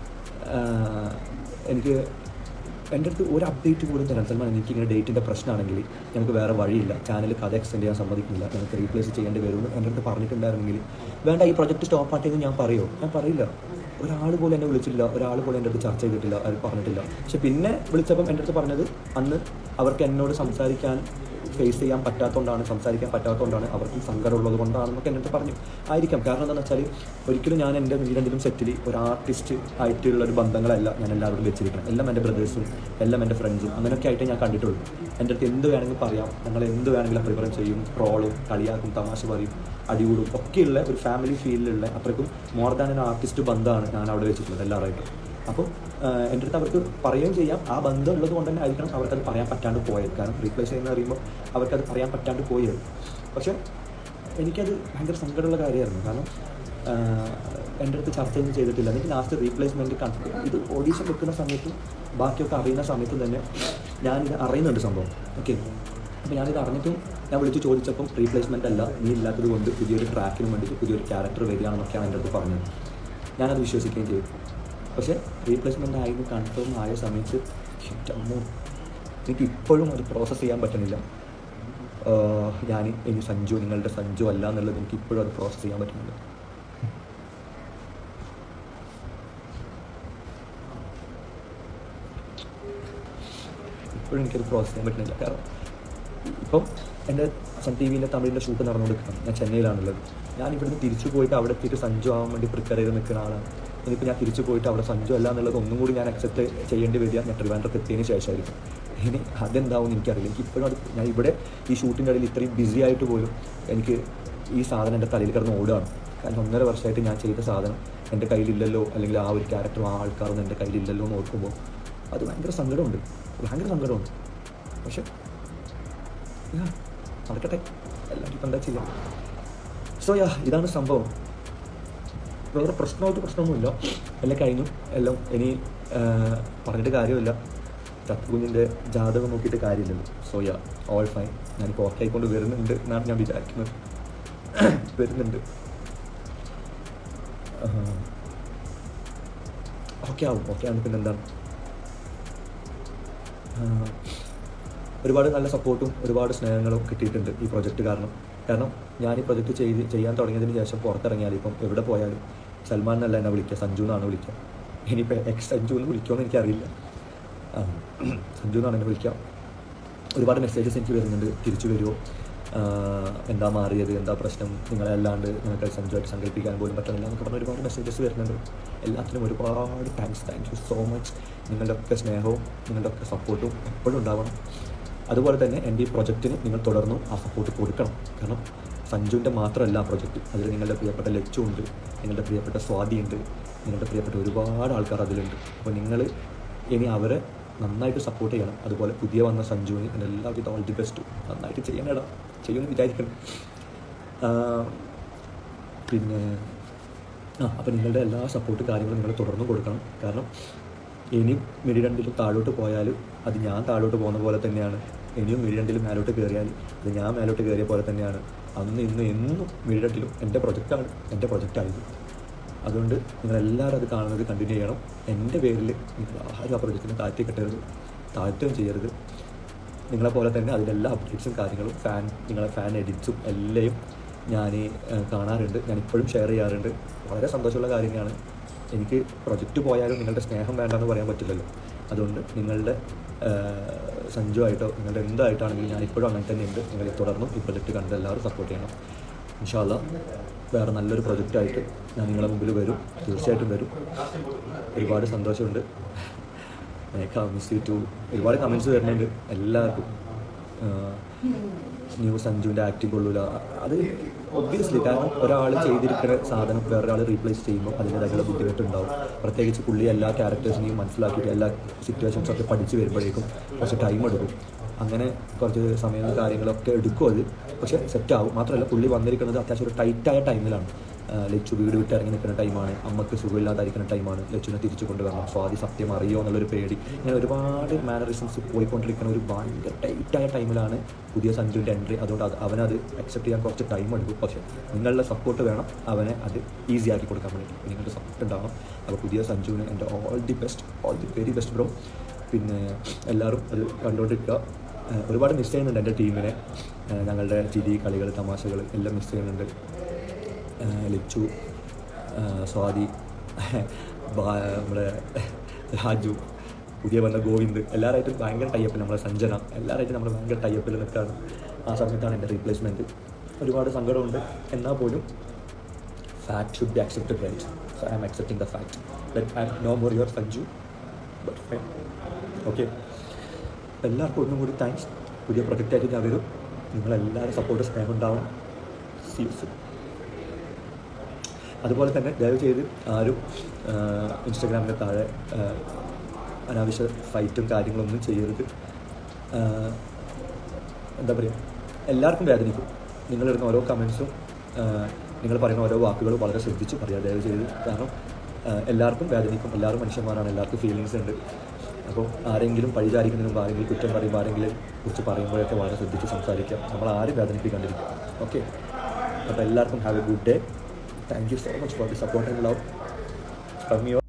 എനിക്ക് എൻ്റെ അടുത്ത് ഒരു അപ്ഡേറ്റ് പോലും തരാൻ സൽമാൻ, എനിക്കിങ്ങനെ ഡേറ്റിൻ്റെ പ്രശ്നമാണെങ്കിൽ ഞങ്ങൾക്ക് വേറെ വഴിയില്ല, ചാനൽ കഥ എക്സ്റ്റെൻഡ് ചെയ്യാൻ സമ്മതിക്കുന്നില്ല, ഞങ്ങൾക്ക് റീപ്ലേസ് ചെയ്യേണ്ടി വരുമെന്ന് എൻ്റെ അടുത്ത് പറഞ്ഞിട്ടുണ്ടായിരുന്നെങ്കിൽ വേണ്ട ഈ പ്രൊജക്റ്റ് സ്റ്റോപ്പ് ആക്കിയെന്ന് ഞാൻ പറയുമോ? ഞാൻ പറയില്ല. ഒരാൾ പോലും എന്നെ വിളിച്ചില്ല, ഒരാൾ പോലും എൻ്റെ അടുത്ത് ചർച്ച ചെയ്തിട്ടില്ല, അത് പറഞ്ഞിട്ടില്ല. പക്ഷെ പിന്നെ വിളിച്ചപ്പം എൻ്റെ അടുത്ത് പറഞ്ഞത് അന്ന് അവർക്ക് എന്നോട് സംസാരിക്കാൻ ഫേസ് ചെയ്യാൻ പറ്റാത്തതുകൊണ്ടാണ്, സംസാരിക്കാൻ പറ്റാത്തതുകൊണ്ടാണ്, അവർക്ക് സങ്കടമുള്ളത് കൊണ്ടാണെന്നൊക്കെ എൻ്റെ അടുത്ത് പറഞ്ഞു. ആയിരിക്കാം. കാരണം എന്താണെന്ന് വെച്ചാൽ ഒരിക്കലും ഞാൻ എൻ്റെ വീടെങ്കിലും സെറ്റിൽ ഒരു ആർട്ടിസ്റ്റ് ആയിട്ടുള്ള ഒരു ബന്ധങ്ങളല്ല ഞാൻ എല്ലാവരോടും വെച്ചിരിക്കണം. എല്ലാം എൻ്റെ ബ്രദേഴ്സും എല്ലാം എൻ്റെ ഫ്രണ്ട്സും അങ്ങനെയൊക്കെ ആയിട്ട് ഞാൻ കണ്ടിട്ടുള്ളൂ. എൻ്റെ അടുത്ത് എന്ത് വേണമെങ്കിലും പറയാം, ഞങ്ങൾ എന്ത് വേണമെങ്കിലും പ്രിഫറൻസ് ചെയ്യും, ട്രോളും കളിയാക്കും, തമാശ പറയും, അടികൂടും ഒക്കെയുള്ള ഒരു ഫാമിലി ഫീലിലുള്ള അത്രയ്ക്കും മോർ ദാൻ ഒരു ആർട്ടിസ്റ്റ് ബന്ധമാണ് ഞാൻ അവിടെ വെച്ചിട്ടുള്ളത് എല്ലാവരായിട്ടും. അപ്പോൾ എൻ്റെ അടുത്ത് അവർക്ക് പറയുകയും ചെയ്യാം. ആ ബന്ധം ഉള്ളത് കൊണ്ട് തന്നെ ആയിരിക്കണം അവർക്കത് പറയാൻ പറ്റാണ്ട് പോയത്. കാരണം റീപ്ലേസ് ചെയ്യുന്ന പറയുമ്പോൾ അവർക്കത് പറയാൻ പറ്റാണ്ട് പോയത്. പക്ഷേ എനിക്കത് ഭയങ്കര സങ്കടമുള്ള കാര്യമായിരുന്നു. കാരണം എൻ്റെ അടുത്ത് ചർച്ചയൊന്നും ചെയ്തിട്ടില്ല. എനിക്ക് ലാസ്റ്റ് റീപ്ലേസ്മെൻറ്റ് കൺഫേം ഇത് ഓഡീഷൻ വെക്കുന്ന സമയത്തും ബാക്കിയൊക്കെ അറിയുന്ന സമയത്തും തന്നെ ഞാനിത് അറിയുന്നുണ്ട് സംഭവം. ഓക്കെ, അപ്പോൾ ഞാനിത് അറിഞ്ഞിട്ടും ഞാൻ വിളിച്ച് ചോദിച്ചപ്പം റീപ്ലേസ്മെൻ്റ് അല്ല, നീ ഇല്ലാത്തത് കൊണ്ട് പുതിയൊരു ട്രാക്കിന് വേണ്ടിയിട്ട് പുതിയൊരു ക്യാരക്ടർ വരികയാണെന്നൊക്കെയാണ് എൻ്റെ അടുത്ത് പറഞ്ഞത്. ഞാനത് വിശ്വസിക്കുകയും ചെയ്തു. പക്ഷേ റീപ്ലേസ്മെൻ്റ് ആയിരുന്നു കൺഫേം ആയ സമയത്ത് അമ്മോ എനിക്ക് ഇപ്പോഴും അത് പ്രോസസ്സ് ചെയ്യാൻ പറ്റുന്നില്ല. ഞാൻ ഇനി സഞ്ജു നിങ്ങളുടെ സഞ്ജു അല്ല എന്നുള്ളത് എനിക്ക് ഇപ്പോഴും അത് പ്രോസസ്സ് ചെയ്യാൻ പറ്റുന്നില്ല. ഇപ്പോഴും എനിക്കത് പ്രോസസ്സ് ചെയ്യാൻ പറ്റുന്നില്ല. കാരണം ഇപ്പം എൻ്റെ സൺ ടി വിൻ്റെ തമിഴിൻ്റെ ഷൂട്ട് നടന്നുകൊടുക്കണം. ഞാൻ ചെന്നൈയിലാണുള്ളത്. ഞാൻ ഇവിടുന്ന് തിരിച്ചു പോയിട്ട് അവിടെ എത്തിയിട്ട് സഞ്ജു ആവാൻ വേണ്ടി പ്രിപ്പയർ ചെയ്ത് നിൽക്കുന്ന ആളാണ്. ഇനിയിപ്പോൾ ഞാൻ തിരിച്ചു പോയിട്ട് അവിടെ സഞ്ജു അല്ല എന്നുള്ളത് ഒന്നും കൂടി ഞാൻ അക്സെപ്റ്റ് ചെയ്യേണ്ടി വരിക ഞാൻ ട്രിവാൻഡ്രത്ത് എത്തിയതിന് ശേഷമായിരിക്കും. ഇനി അതെന്താവും എനിക്കറിയില്ല. എനിക്ക് ഇപ്പോഴും അത് ഞാൻ ഇവിടെ ഈ ഷൂട്ടിൻ്റെ ഇടയിൽ ഇത്രയും ബിസി ആയിട്ട് പോലും എനിക്ക് ഈ സാധനം എൻ്റെ തലയിൽ കിടന്ന് ഓടുകയാണ്. കാരണം ഒന്നര വർഷമായിട്ട് ഞാൻ ചെയ്ത സാധനം എൻ്റെ കയ്യിലില്ലല്ലോ, അല്ലെങ്കിൽ ആ ഒരു ക്യാരക്ടറും ആ ആൾക്കാരൊന്നും എൻ്റെ കയ്യിലില്ലല്ലോ എന്ന് ഓർക്കുമ്പോൾ അത് ഭയങ്കര സങ്കടമുണ്ട്, ഭയങ്കര സങ്കടമുണ്ട്. പക്ഷെ നടക്കട്ടെ, എല്ലാവരും ഇപ്പം എന്താ ചെയ്യാം. സോ യാ ഇതാണ് സംഭവം. വേറെ പ്രശ്നമായിട്ട് പ്രശ്നമൊന്നുമില്ല, എല്ലാം കഴിഞ്ഞു. എല്ലാം ഇനി പറഞ്ഞിട്ട് കാര്യമില്ല. തത്തുകുഞ്ഞിൻ്റെ ജാതകം നോക്കിയിട്ട് കാര്യമില്ലല്ലോ. So yeah all fine. ഞാനിപ്പോൾ ഓക്കെ ആയിക്കൊണ്ട് വരുന്നുണ്ട് എന്നാണ് ഞാൻ വിചാരിക്കുന്നത്. വരുന്നുണ്ട് ഓക്കെ ആവും. ഓക്കെ ആവുമ്പോൾ പിന്നെ എന്താണ്, ഒരുപാട് നല്ല സപ്പോർട്ടും ഒരുപാട് സ്നേഹങ്ങളും കിട്ടിയിട്ടുണ്ട് ഈ പ്രൊജക്റ്റ് കാരണം. കാരണം ഞാൻ ഈ പ്രൊജക്റ്റ് ചെയ്ത് ചെയ്യാൻ തുടങ്ങിയതിന് ശേഷം പുറത്തിറങ്ങിയാൽ ഇപ്പം എവിടെ പോയാലും സൽമാൻ എന്നല്ല എന്നെ വിളിക്കുക, സഞ്ജു എന്നാണ് വിളിക്കുക. ഇനിയിപ്പോൾ എക്സ് സഞ്ജു എന്ന് വിളിക്കുമെന്ന് എനിക്കറിയില്ല, സഞ്ജു എന്നാണ് എന്നെ വിളിക്കുക. ഒരുപാട് മെസ്സേജസ് എനിക്ക് വരുന്നുണ്ട്, തിരിച്ചു വരുമോ, എന്താ മാറിയത്, എന്താ പ്രശ്നം, നിങ്ങളല്ലാണ്ട് നിങ്ങൾക്ക് സഞ്ജുവായിട്ട് സങ്കല്പിക്കാൻ പോലും പറ്റുന്നില്ല എന്നൊക്കെ പറഞ്ഞ ഒരുപാട് മെസ്സേജസ് വരുന്നുണ്ട്. എല്ലാത്തിനും ഒരുപാട് thanks. Thank you so much. നിങ്ങളുടെ ഒക്കെ സ്നേഹവും നിങ്ങളുടെ ഒക്കെ സപ്പോർട്ടും എപ്പോഴും ഉണ്ടാവണം. അതുപോലെ തന്നെ എൻ്റെ ഈ പ്രൊജക്റ്റിന് നിങ്ങൾ തുടർന്നും ആ സപ്പോർട്ട് കൊടുക്കണം. കാരണം സഞ്ജുവിൻ്റെ മാത്രമല്ല ആ പ്രൊജക്റ്റ്, അതിൽ നിങ്ങളുടെ പ്രിയപ്പെട്ട ലച്ചു ഉണ്ട്, നിങ്ങളുടെ പ്രിയപ്പെട്ട സ്വാതി ഉണ്ട്, നിങ്ങളുടെ പ്രിയപ്പെട്ട ഒരുപാട് ആൾക്കാർ അതിലുണ്ട്. അപ്പോൾ നിങ്ങൾ ഇനി അവരെ നന്നായിട്ട് സപ്പോർട്ട് ചെയ്യണം. അതുപോലെ പുതിയ വന്ന സഞ്ജുവിന് എൻ്റെ എല്ലാവിധ ഓൾ ദി ബെസ്റ്റ്. നന്നായിട്ട് ചെയ്യണേടാ, ചെയ്യുമെന്ന് വിചാരിക്കണം. പിന്നെ ആ അപ്പോൾ നിങ്ങളുടെ എല്ലാ സപ്പോർട്ട് കാര്യങ്ങളും നിങ്ങൾ തുടർന്നും കൊടുക്കണം. കാരണം ഇനിയും മിഡി രണ്ടിലും താഴോട്ട് പോയാൽ അത് ഞാൻ താഴോട്ട് പോകുന്ന പോലെ തന്നെയാണ്. ഇനിയും മിഡി രണ്ടിലും മേലോട്ട് കയറിയാൽ അത് ഞാൻ മേലോട്ട് കയറിയ പോലെ തന്നെയാണ്. അന്ന് ഇന്ന് എന്നും മിഡി രണ്ടിലും എൻ്റെ പ്രൊജക്റ്റാണ് എൻ്റെ പ്രൊജക്റ്റായിരുന്നു. അതുകൊണ്ട് നിങ്ങളെല്ലാവരും അത് കാണുന്നത് കണ്ടിന്യൂ ചെയ്യണം. എൻ്റെ പേരിൽ നിങ്ങൾ ആരും ആ പ്രൊജക്റ്റിനെ താഴ്ത്തി കെട്ടരുത്, താഴ്ത്തുകയും ചെയ്യരുത്. നിങ്ങളെപ്പോലെ തന്നെ അതിലെല്ലാ അപ്ഡേറ്റ്സും കാര്യങ്ങളും ഫാൻ നിങ്ങളെ ഫാൻ എഡിറ്റ്സും എല്ലാം ഞാൻ കാണാറുണ്ട്, ഞാൻ ഇപ്പോഴും ഷെയർ ചെയ്യാറുണ്ട്. വളരെ സന്തോഷമുള്ള കാര്യങ്ങളാണ്. എനിക്ക് പ്രൊജക്റ്റ് പോയാലും നിങ്ങളുടെ സ്നേഹം വേണ്ടെന്ന് പറയാൻ പറ്റില്ലല്ലോ. അതുകൊണ്ട് നിങ്ങളുടെ സഞ്ജുവായിട്ടോ നിങ്ങളുടെ എന്തായിട്ടാണെങ്കിലും ഞാനിപ്പോഴും അങ്ങനെ തന്നെ ഉണ്ട്. നിങ്ങൾ തുടർന്നും ഈ പ്രൊജക്റ്റ് കണ്ട് എല്ലാവരും സപ്പോർട്ട് ചെയ്യണം. ഇൻഷാ അല്ലാ വേറെ നല്ലൊരു പ്രൊജക്റ്റായിട്ട് ഞാൻ നിങ്ങളുടെ മുമ്പിൽ വരും, തീർച്ചയായിട്ടും വരും. ഒരുപാട് സന്തോഷമുണ്ട്. മിസ് യു ടു ഒരുപാട് കമൻറ്റ്സ് വരുന്നുണ്ട് എല്ലാവർക്കും. ന്യൂ സഞ്ജുവിൻ്റെ ആക്ടിങ് കൊള്ളൂല, അത് ഒബ്വിയസ്ലി കാരണം ഒരാൾ ചെയ്തിരിക്കുന്ന സാധനം വേറൊരാൾ റീപ്ലേസ് ചെയ്യുമ്പോൾ അതിൻ്റേതായിട്ടുള്ള ബുദ്ധിമുട്ടുണ്ടാവും. പ്രത്യേകിച്ച് പുള്ളി എല്ലാ ക്യാരക്ടേഴ്സിനെയും മനസ്സിലാക്കിയിട്ട് എല്ലാ സിറ്റുവേഷൻസൊക്കെ പഠിച്ച് വരുമ്പോഴേക്കും കുറച്ച് ടൈം എടുക്കും. അങ്ങനെ കുറച്ച് സമയവും കാര്യങ്ങളൊക്കെ എടുക്കും അത്, പക്ഷേ സെറ്റാവും. മാത്രമല്ല പുള്ളി വന്നിരിക്കുന്നത് അത്യാവശ്യം ഒരു ടൈറ്റായ ടൈമിലാണ്. ലച്ചു വീട് വിട്ട് ഇറങ്ങി നിൽക്കുന്ന ടൈമാണ്, അമ്മക്ക് സുഖമില്ലാതായിരിക്കുന്ന ടൈമാണ്, ലച്ചുവിനെ തിരിച്ചു കൊണ്ടുവരണം, സ്വാതി സത്യം അറിയോ എന്നുള്ളൊരു പേടി, ഇങ്ങനെ ഒരുപാട് മാനറിസംസ് പോയിക്കൊണ്ടിരിക്കുന്ന ഒരു ഭയങ്കര ടൈറ്റായ ടൈമിലാണ് പുതിയ സഞ്ജുവിൻ്റെ എൻട്രി. അതുകൊണ്ട് അത് അവനത് അക്സെപ്റ്റ് ചെയ്യാൻ കുറച്ച് ടൈം എടുക്കും. പക്ഷേ നിങ്ങളുടെ സപ്പോർട്ട് വേണം അവനെ അത് ഈസി ആക്കി കൊടുക്കാൻ വേണ്ടി. നിങ്ങളുടെ സപ്പോർട്ട് ഉണ്ടാവണം. അപ്പോൾ പുതിയ സഞ്ജുവിന് എൻ്റെ all the best, all the very best bro. പിന്നെ എല്ലാവരും അത് കണ്ടുകൊണ്ടിരിക്കുക. ഒരുപാട് മിസ് ചെയ്യുന്നുണ്ട് എൻ്റെ ടീമിനെ. ഞങ്ങളുടെ ചിരി കളികൾ തമാശകൾ എല്ലാം മിസ് ചെയ്യുന്നുണ്ട്. ലച്ചു, സ്വാതി, നമ്മുടെ രാജു, പുതിയ വന്ന ഗോവിന്ദ് എല്ലാവരായിട്ടും ഭയങ്കര ടൈപ്പിൽ, നമ്മളെ സഞ്ജന എല്ലാവരായിട്ടും നമ്മൾ ഭയങ്കര ടൈപ്പിൽ നിൽക്കുകയാണ്. ആ സമയത്താണ് എൻ്റെ റീപ്ലേസ്മെൻറ്റ്. ഒരുപാട് സങ്കടമുണ്ട്. എന്നാൽ പോലും fact should be accepted, right? So I am accepting the fact that I no more your Sanju, but fine. Okay, എല്ലാവർക്കും ഒന്നും കൂടി താങ്ക്സ്. പുതിയ പ്രൊജക്റ്റായിട്ട് ഞാൻ വരും. നിങ്ങളെല്ലാവരും സപ്പോർട്ട് സ്നേഹം ഉണ്ടാവണം. See you soon. അതുപോലെ തന്നെ ദയവ് ചെയ്ത് ആരും ഇൻസ്റ്റഗ്രാമിൻ്റെ താഴെ അനാവശ്യ ഫൈറ്റും കാര്യങ്ങളൊന്നും ചെയ്യരുത്. എന്താ പറയുക, എല്ലാവർക്കും വേദനിക്കും. നിങ്ങളിടുന്ന ഓരോ കമൻസും നിങ്ങൾ പറയുന്ന ഓരോ വാക്കുകളും വളരെ ശ്രദ്ധിച്ച് പറയാം ദയവ് ചെയ്ത്. കാരണം എല്ലാവർക്കും വേദനിക്കും, എല്ലാവരും മനുഷ്യന്മാരാണ്, എല്ലാവർക്കും ഫീലിങ്സ് ഉണ്ട്. അപ്പോൾ ആരെങ്കിലും പഴിചാരിക്കുന്നതിന് മുമ്പ് ആരെങ്കിലും കുറ്റം പറയുമ്പോൾ ആരെങ്കിലും കുറിച്ച് പറയുമ്പോഴൊക്കെ വളരെ ശ്രദ്ധിച്ച് സംസാരിക്കാം. നമ്മൾ ആരും വേദനിപ്പിക്കാണ്ടിരിക്കുക. ഓക്കെ, അപ്പോൾ എല്ലാവർക്കും have a good day. Thank you so much for the support and love from your